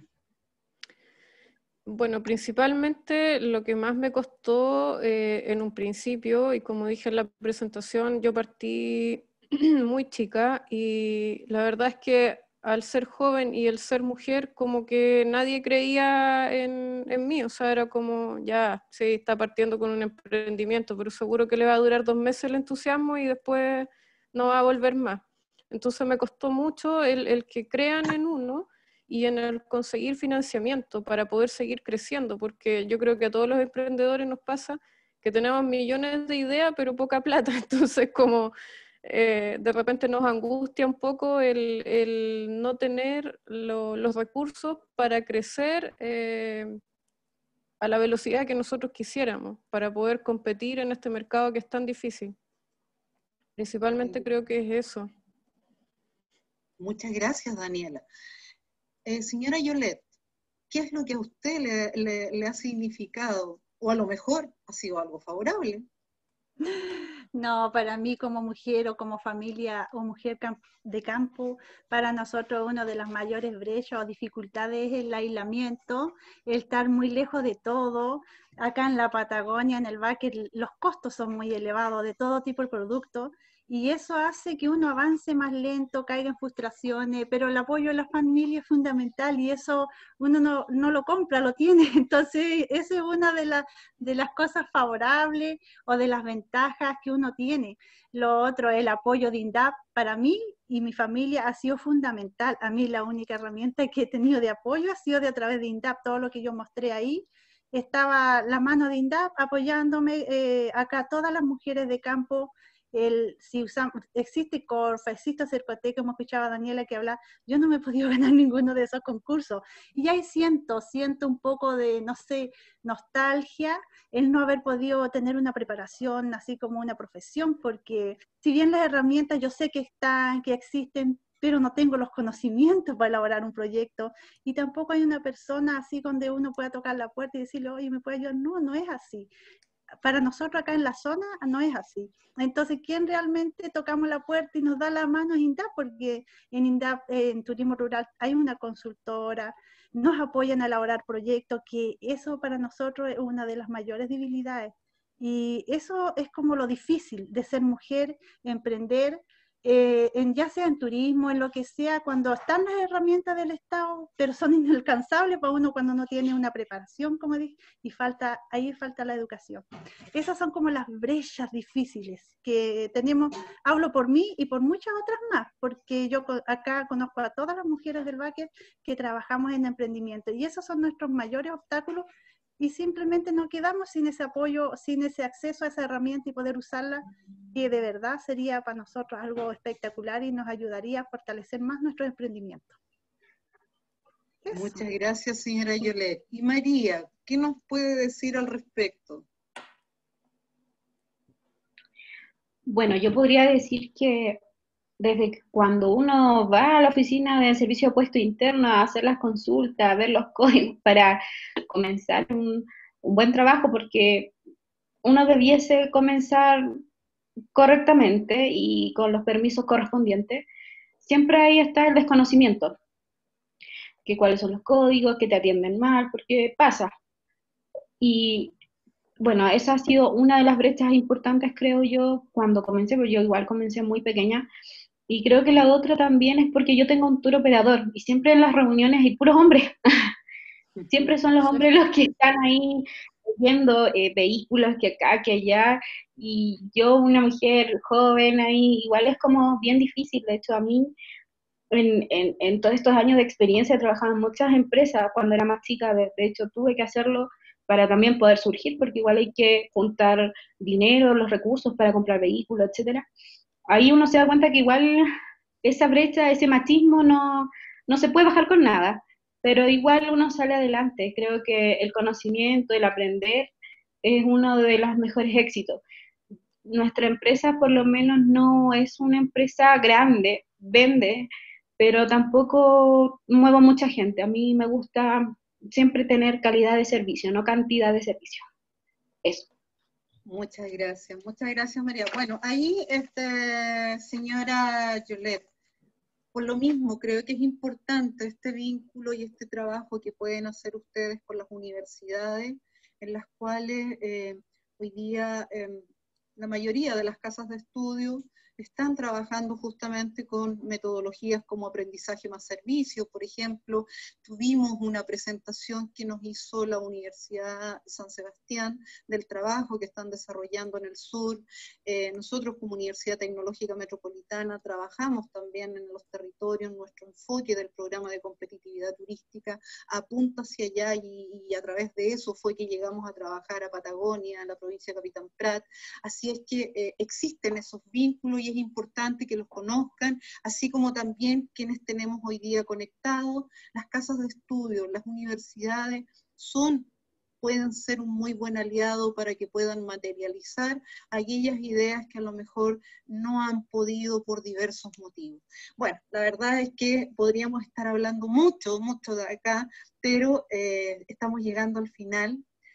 S9: Bueno, principalmente lo que más me costó eh, en un principio, y como dije en la presentación, yo partí muy chica y la verdad es que al ser joven y el ser mujer, como que nadie creía en, en mí, o sea, era como, ya, sí, está partiendo con un emprendimiento, pero seguro que le va a durar dos meses el entusiasmo y después no va a volver más. Entonces me costó mucho el, el que crean en uno y en el conseguir financiamiento para poder seguir creciendo, porque yo creo que a todos los emprendedores nos pasa que tenemos millones de ideas, pero poca plata, entonces como eh, de repente nos angustia un poco el, el no tener lo, los recursos para crecer eh, a la velocidad que nosotros quisiéramos, para poder competir en este mercado que es tan difícil. Principalmente creo que es eso.
S5: Muchas gracias, Daniela. Eh, señora Yolet, ¿qué es lo que a usted le, le, le ha significado o a lo mejor ha sido algo favorable.
S11: No, para mí como mujer o como familia o mujer de campo, para nosotros una de las mayores brechas o dificultades es el aislamiento, el estar muy lejos de todo. Acá en la Patagonia, en el Báquer, los costos son muy elevados de todo tipo de productos, y eso hace que uno avance más lento, caiga en frustraciones, pero el apoyo de la familia es fundamental y eso uno no, no lo compra, lo tiene. Entonces, esa es una de, la, de las cosas favorables o de las ventajas que uno tiene. Lo otro, el apoyo de INDAP, para mí y mi familia ha sido fundamental. A mí la única herramienta que he tenido de apoyo ha sido de a través de INDAP, todo lo que yo mostré ahí. Estaba la mano de INDAP apoyándome, eh, acá todas las mujeres de campo. El, si usamos, existe Corfa, existe Cercotec, como escuchaba Daniela que habla, yo no me he podido ganar ninguno de esos concursos, y ahí siento, siento un poco de, no sé, nostalgia, el no haber podido tener una preparación así como una profesión, porque si bien las herramientas yo sé que están, que existen, pero no tengo los conocimientos para elaborar un proyecto, y tampoco hay una persona así donde uno pueda tocar la puerta y decirle, oye, ¿me puede ayudar? No, no es así. Para nosotros acá en la zona no es así. Entonces, ¿quién realmente tocamos la puerta y nos da la mano es INDAP? Porque en INDAP, en Turismo Rural, hay una consultora, nos apoyan a elaborar proyectos, que eso para nosotros es una de las mayores debilidades. Y eso es como lo difícil de ser mujer, emprender, eh, en, ya sea en turismo, en lo que sea, cuando están las herramientas del Estado, pero son inalcanzables para uno cuando no tiene una preparación, como dije, y falta, ahí falta la educación. Esas son como las brechas difíciles que tenemos, hablo por mí y por muchas otras más, porque yo acá conozco a todas las mujeres del Báquer que trabajamos en emprendimiento, y esos son nuestros mayores obstáculos, y simplemente nos quedamos sin ese apoyo, sin ese acceso a esa herramienta y poder usarla, que de verdad sería para nosotros algo espectacular y nos ayudaría a fortalecer más nuestro emprendimiento.
S5: Eso. Muchas gracias, señora Yolette. Y María, ¿qué nos puede decir al respecto?
S7: Bueno, yo podría decir que desde cuando uno va a la oficina de servicio de puesto interno a hacer las consultas, a ver los códigos para comenzar un, un buen trabajo, porque uno debiese comenzar correctamente y con los permisos correspondientes, siempre ahí está el desconocimiento, que cuáles son los códigos, que te atienden mal, porque pasa. Y bueno, esa ha sido una de las brechas importantes, creo yo, cuando comencé, porque yo igual comencé muy pequeña. Y creo que la otra también es porque yo tengo un tour operador y siempre en las reuniones hay puros hombres. Siempre son los hombres los que están ahí viendo eh, vehículos que acá, que allá, y yo, una mujer joven ahí, igual es como bien difícil. De hecho, a mí, en, en, en todos estos años de experiencia, he trabajado en muchas empresas cuando era más chica. De, de hecho, tuve que hacerlo para también poder surgir, porque igual hay que juntar dinero, los recursos para comprar vehículos, etcétera. Ahí uno se da cuenta que igual esa brecha, ese machismo no, no se puede bajar con nada, pero igual uno sale adelante. Creo que el conocimiento, el aprender, es uno de los mejores éxitos. Nuestra empresa por lo menos no es una empresa grande, vende, pero tampoco muevo mucha gente. A mí me gusta siempre tener calidad de servicio, no cantidad de servicio. Eso.
S5: Muchas gracias, muchas gracias, María. Bueno, ahí, este, señora Yolette, por lo mismo creo que es importante este vínculo y este trabajo que pueden hacer ustedes con las universidades, en las cuales eh, hoy día eh, la mayoría de las casas de estudio están trabajando justamente con metodologías como aprendizaje más servicio. Por ejemplo, tuvimos una presentación que nos hizo la Universidad San Sebastián del trabajo que están desarrollando en el sur. Eh, nosotros como Universidad Tecnológica Metropolitana trabajamos también en los territorios. Nuestro enfoque del programa de competitividad turística apunta hacia allá, y, y a través de eso fue que llegamos a trabajar a Patagonia, a la provincia de Capitán Prat. Así es que eh, existen esos vínculos y es importante que los conozcan, así como también quienes tenemos hoy día conectados. Las casas de estudio, las universidades son, pueden ser un muy buen aliado para que puedan materializar aquellas ideas que a lo mejor no han podido por diversos motivos. Bueno, la verdad es que podríamos estar hablando mucho, mucho de acá, pero eh, estamos llegando al final.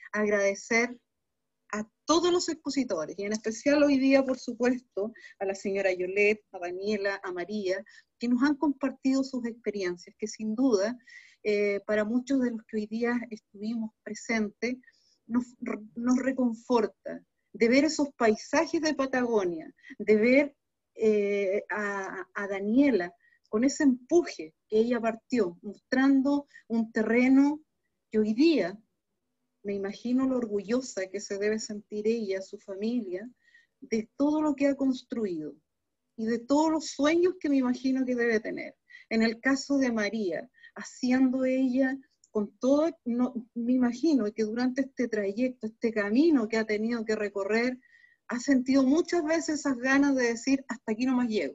S5: agradecer a todos los expositores, y en especial hoy día, por supuesto, a la señora Yolet, a Daniela, a María, que nos han compartido sus experiencias, que sin duda, eh, para muchos de los que hoy día estuvimos presentes, nos, nos reconforta de ver esos paisajes de Patagonia, de ver eh, a, a Daniela con ese empuje que ella partió, mostrando un terreno que hoy día, me imagino lo orgullosa que se debe sentir ella, su familia, de todo lo que ha construido y de todos los sueños que me imagino que debe tener. En el caso de María, haciendo ella con todo, no, me imagino que durante este trayecto, este camino que ha tenido que recorrer, ha sentido muchas veces esas ganas de decir, hasta aquí no más llego.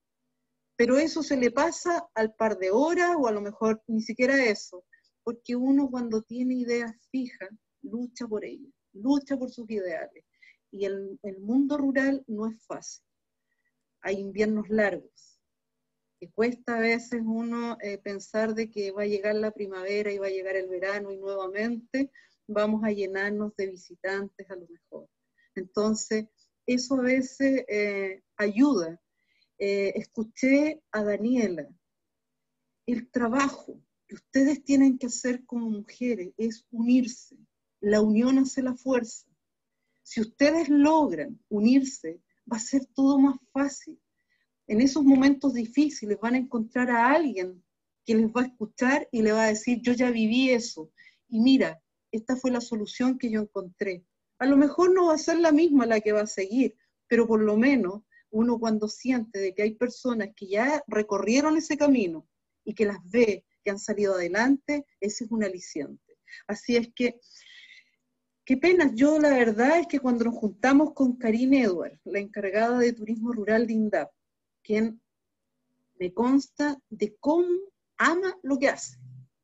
S5: Pero eso se le pasa al par de horas, o a lo mejor ni siquiera eso, porque uno cuando tiene ideas fijas, lucha por ellas, lucha por sus ideales. Y el, el mundo rural no es fácil. Hay inviernos largos, que cuesta a veces uno eh, pensar de que va a llegar la primavera y va a llegar el verano y nuevamente vamos a llenarnos de visitantes a lo mejor. Entonces, eso a veces eh, ayuda. Eh, escuché a Daniela, el trabajo que ustedes tienen que hacer como mujeres es unirse. La unión hace la fuerza. Si ustedes logran unirse, va a ser todo más fácil. En esos momentos difíciles van a encontrar a alguien que les va a escuchar y le va a decir, yo ya viví eso, y mira, esta fue la solución que yo encontré. A lo mejor no va a ser la misma la que va a seguir, pero por lo menos uno cuando siente de que hay personas que ya recorrieron ese camino y que las ve, que han salido adelante, ese es un aliciente. Así es que, qué pena, yo la verdad es que cuando nos juntamos con Karine Edward, la encargada de turismo rural de INDAP, quien me consta de cómo ama lo que hace,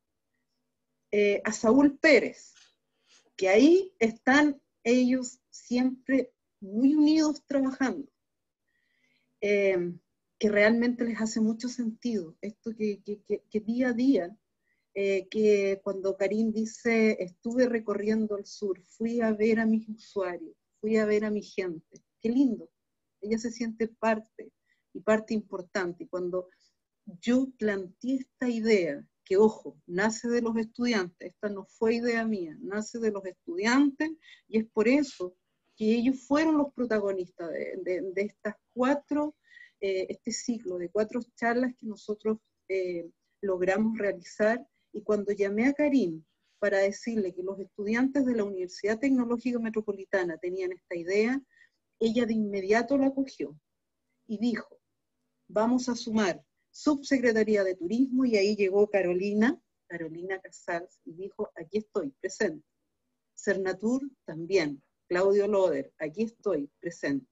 S5: eh, a Saúl Pérez, que ahí están ellos siempre muy unidos trabajando, eh, que realmente les hace mucho sentido, esto que, que, que, que día a día, eh, que cuando Karin dice, estuve recorriendo el sur, fui a ver a mis usuarios, fui a ver a mi gente, qué lindo, ella se siente parte, y parte importante, y cuando yo planteé esta idea, que ojo, nace de los estudiantes, esta no fue idea mía, nace de los estudiantes, y es por eso que ellos fueron los protagonistas de, de, de estas cuatro, eh, este ciclo de cuatro charlas que nosotros eh, logramos realizar, y cuando llamé a Karin para decirle que los estudiantes de la Universidad Tecnológica Metropolitana tenían esta idea, ella de inmediato la acogió, y dijo, vamos a sumar Subsecretaría de Turismo, y ahí llegó Carolina, Carolina Casals, y dijo, aquí estoy, presente. Cernatur también, Claudio Loder, aquí estoy, presente.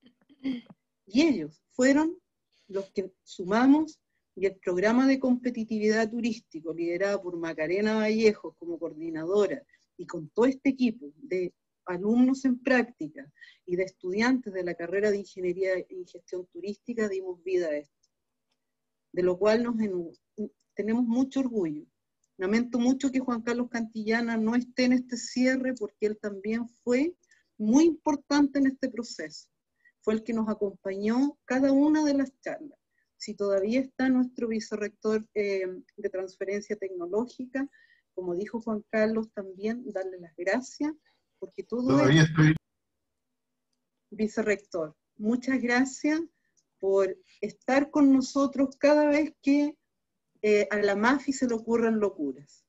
S5: Y ellos fueron los que sumamos, y el programa de competitividad turístico, liderado por Macarena Vallejo como coordinadora, y con todo este equipo de alumnos en práctica y de estudiantes de la carrera de Ingeniería en Gestión Turística, dimos vida a esto, de lo cual nos tenemos mucho orgullo. Lamento mucho que Juan Carlos Cantillana no esté en este cierre, porque él también fue muy importante en este proceso. Fue el que nos acompañó cada una de las charlas. Si todavía está nuestro vicerrector eh, de transferencia tecnológica, como dijo Juan Carlos también, darle las gracias, porque todo
S8: Todavía
S5: esto,
S8: estoy.
S5: Vicerrector, muchas gracias por estar con nosotros cada vez que eh, a la MAFI se le ocurran locuras.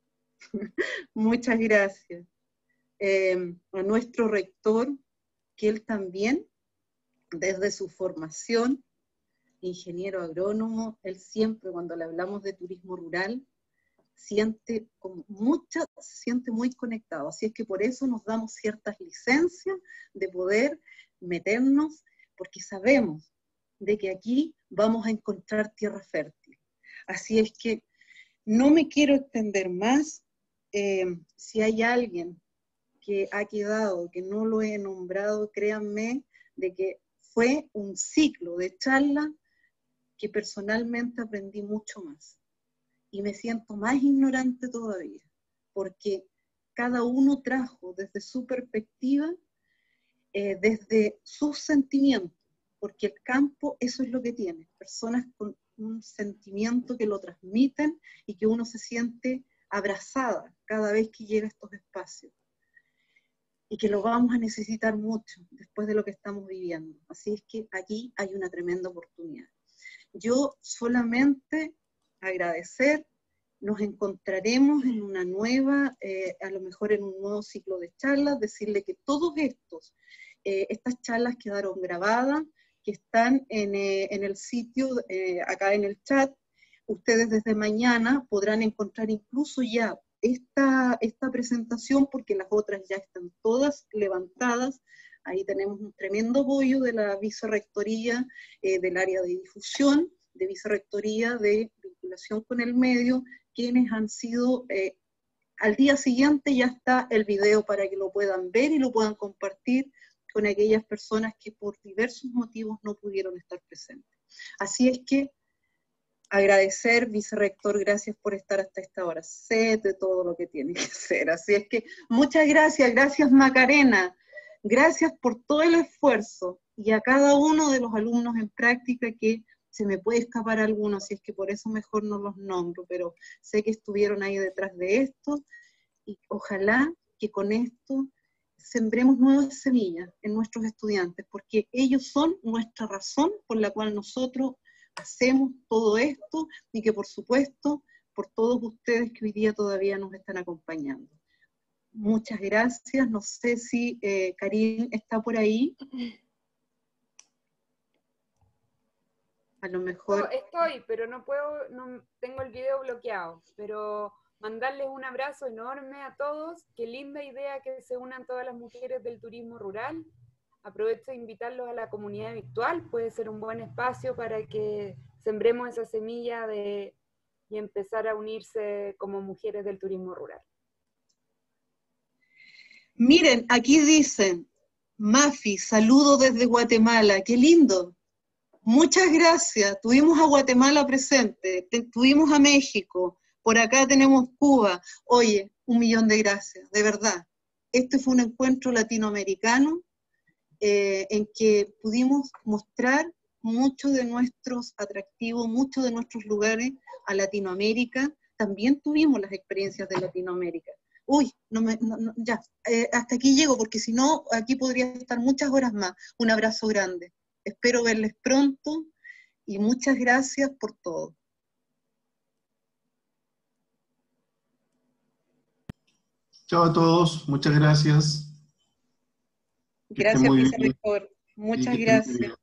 S5: Muchas gracias. Eh, a nuestro rector, que él también, desde su formación, ingeniero agrónomo, él siempre cuando le hablamos de turismo rural, siente como mucha, se siente muy conectado, así es que por eso nos damos ciertas licencias de poder meternos, porque sabemos de que aquí vamos a encontrar tierra fértil. Así es que no me quiero extender más. Eh, si hay alguien que ha quedado, que no lo he nombrado, créanme de que fue un ciclo de charla que personalmente aprendí mucho más. Y me siento más ignorante todavía, porque cada uno trajo desde su perspectiva, eh, desde sus sentimientos, porque el campo eso es lo que tiene, personas con un sentimiento que lo transmiten y que uno se siente abrazada cada vez que llega a estos espacios. Y que lo vamos a necesitar mucho después de lo que estamos viviendo. Así es que aquí hay una tremenda oportunidad. Yo solamente agradecer, nos encontraremos en una nueva, eh, a lo mejor en un nuevo ciclo de charlas, decirle que todos estos, eh, estas charlas quedaron grabadas, que están en, eh, en el sitio, eh, acá en el chat. Ustedes desde mañana podrán encontrar incluso ya esta, esta presentación, porque las otras ya están todas levantadas. Ahí tenemos un tremendo apoyo de la Vicerrectoría, eh, del área de difusión, de Vicerrectoría de vinculación con el medio, quienes han sido, eh, al día siguiente ya está el video para que lo puedan ver y lo puedan compartir con aquellas personas que por diversos motivos no pudieron estar presentes. Así es que agradecer, vicerrector, gracias por estar hasta esta hora. Sé de todo lo que tiene que ser. Así es que muchas gracias, gracias Macarena, gracias por todo el esfuerzo y a cada uno de los alumnos en práctica que se me puede escapar alguno, así es que por eso mejor no los nombro, pero sé que estuvieron ahí detrás de esto y ojalá que con esto sembremos nuevas semillas en nuestros estudiantes, porque ellos son nuestra razón por la cual nosotros hacemos todo esto, y que por supuesto, por todos ustedes que hoy día todavía nos están acompañando. Muchas gracias, no sé si eh, Karin está por ahí. A lo mejor...
S4: No, estoy, pero no puedo, no, tengo el video bloqueado, pero mandarles un abrazo enorme a todos, qué linda idea que se unan todas las mujeres del turismo rural. Aprovecho de invitarlos a la comunidad virtual, puede ser un buen espacio para que sembremos esa semilla de, y empezar a unirse como mujeres del turismo rural.
S5: Miren, aquí dicen, Mafi, saludo desde Guatemala, qué lindo. Muchas gracias, tuvimos a Guatemala presente, tuvimos a México, por acá tenemos Cuba. Oye, un millón de gracias, de verdad. Este fue un encuentro latinoamericano eh, en que pudimos mostrar muchos de nuestros atractivos, muchos de nuestros lugares a Latinoamérica. También tuvimos las experiencias de Latinoamérica. Uy, no me, no, no, ya, eh, hasta aquí llego, porque si no, aquí podría estar muchas horas más. Un abrazo grande. Espero verles pronto y muchas gracias por todo.
S8: Chao a todos, muchas gracias.
S5: Gracias, vicerrector. Muchas gracias.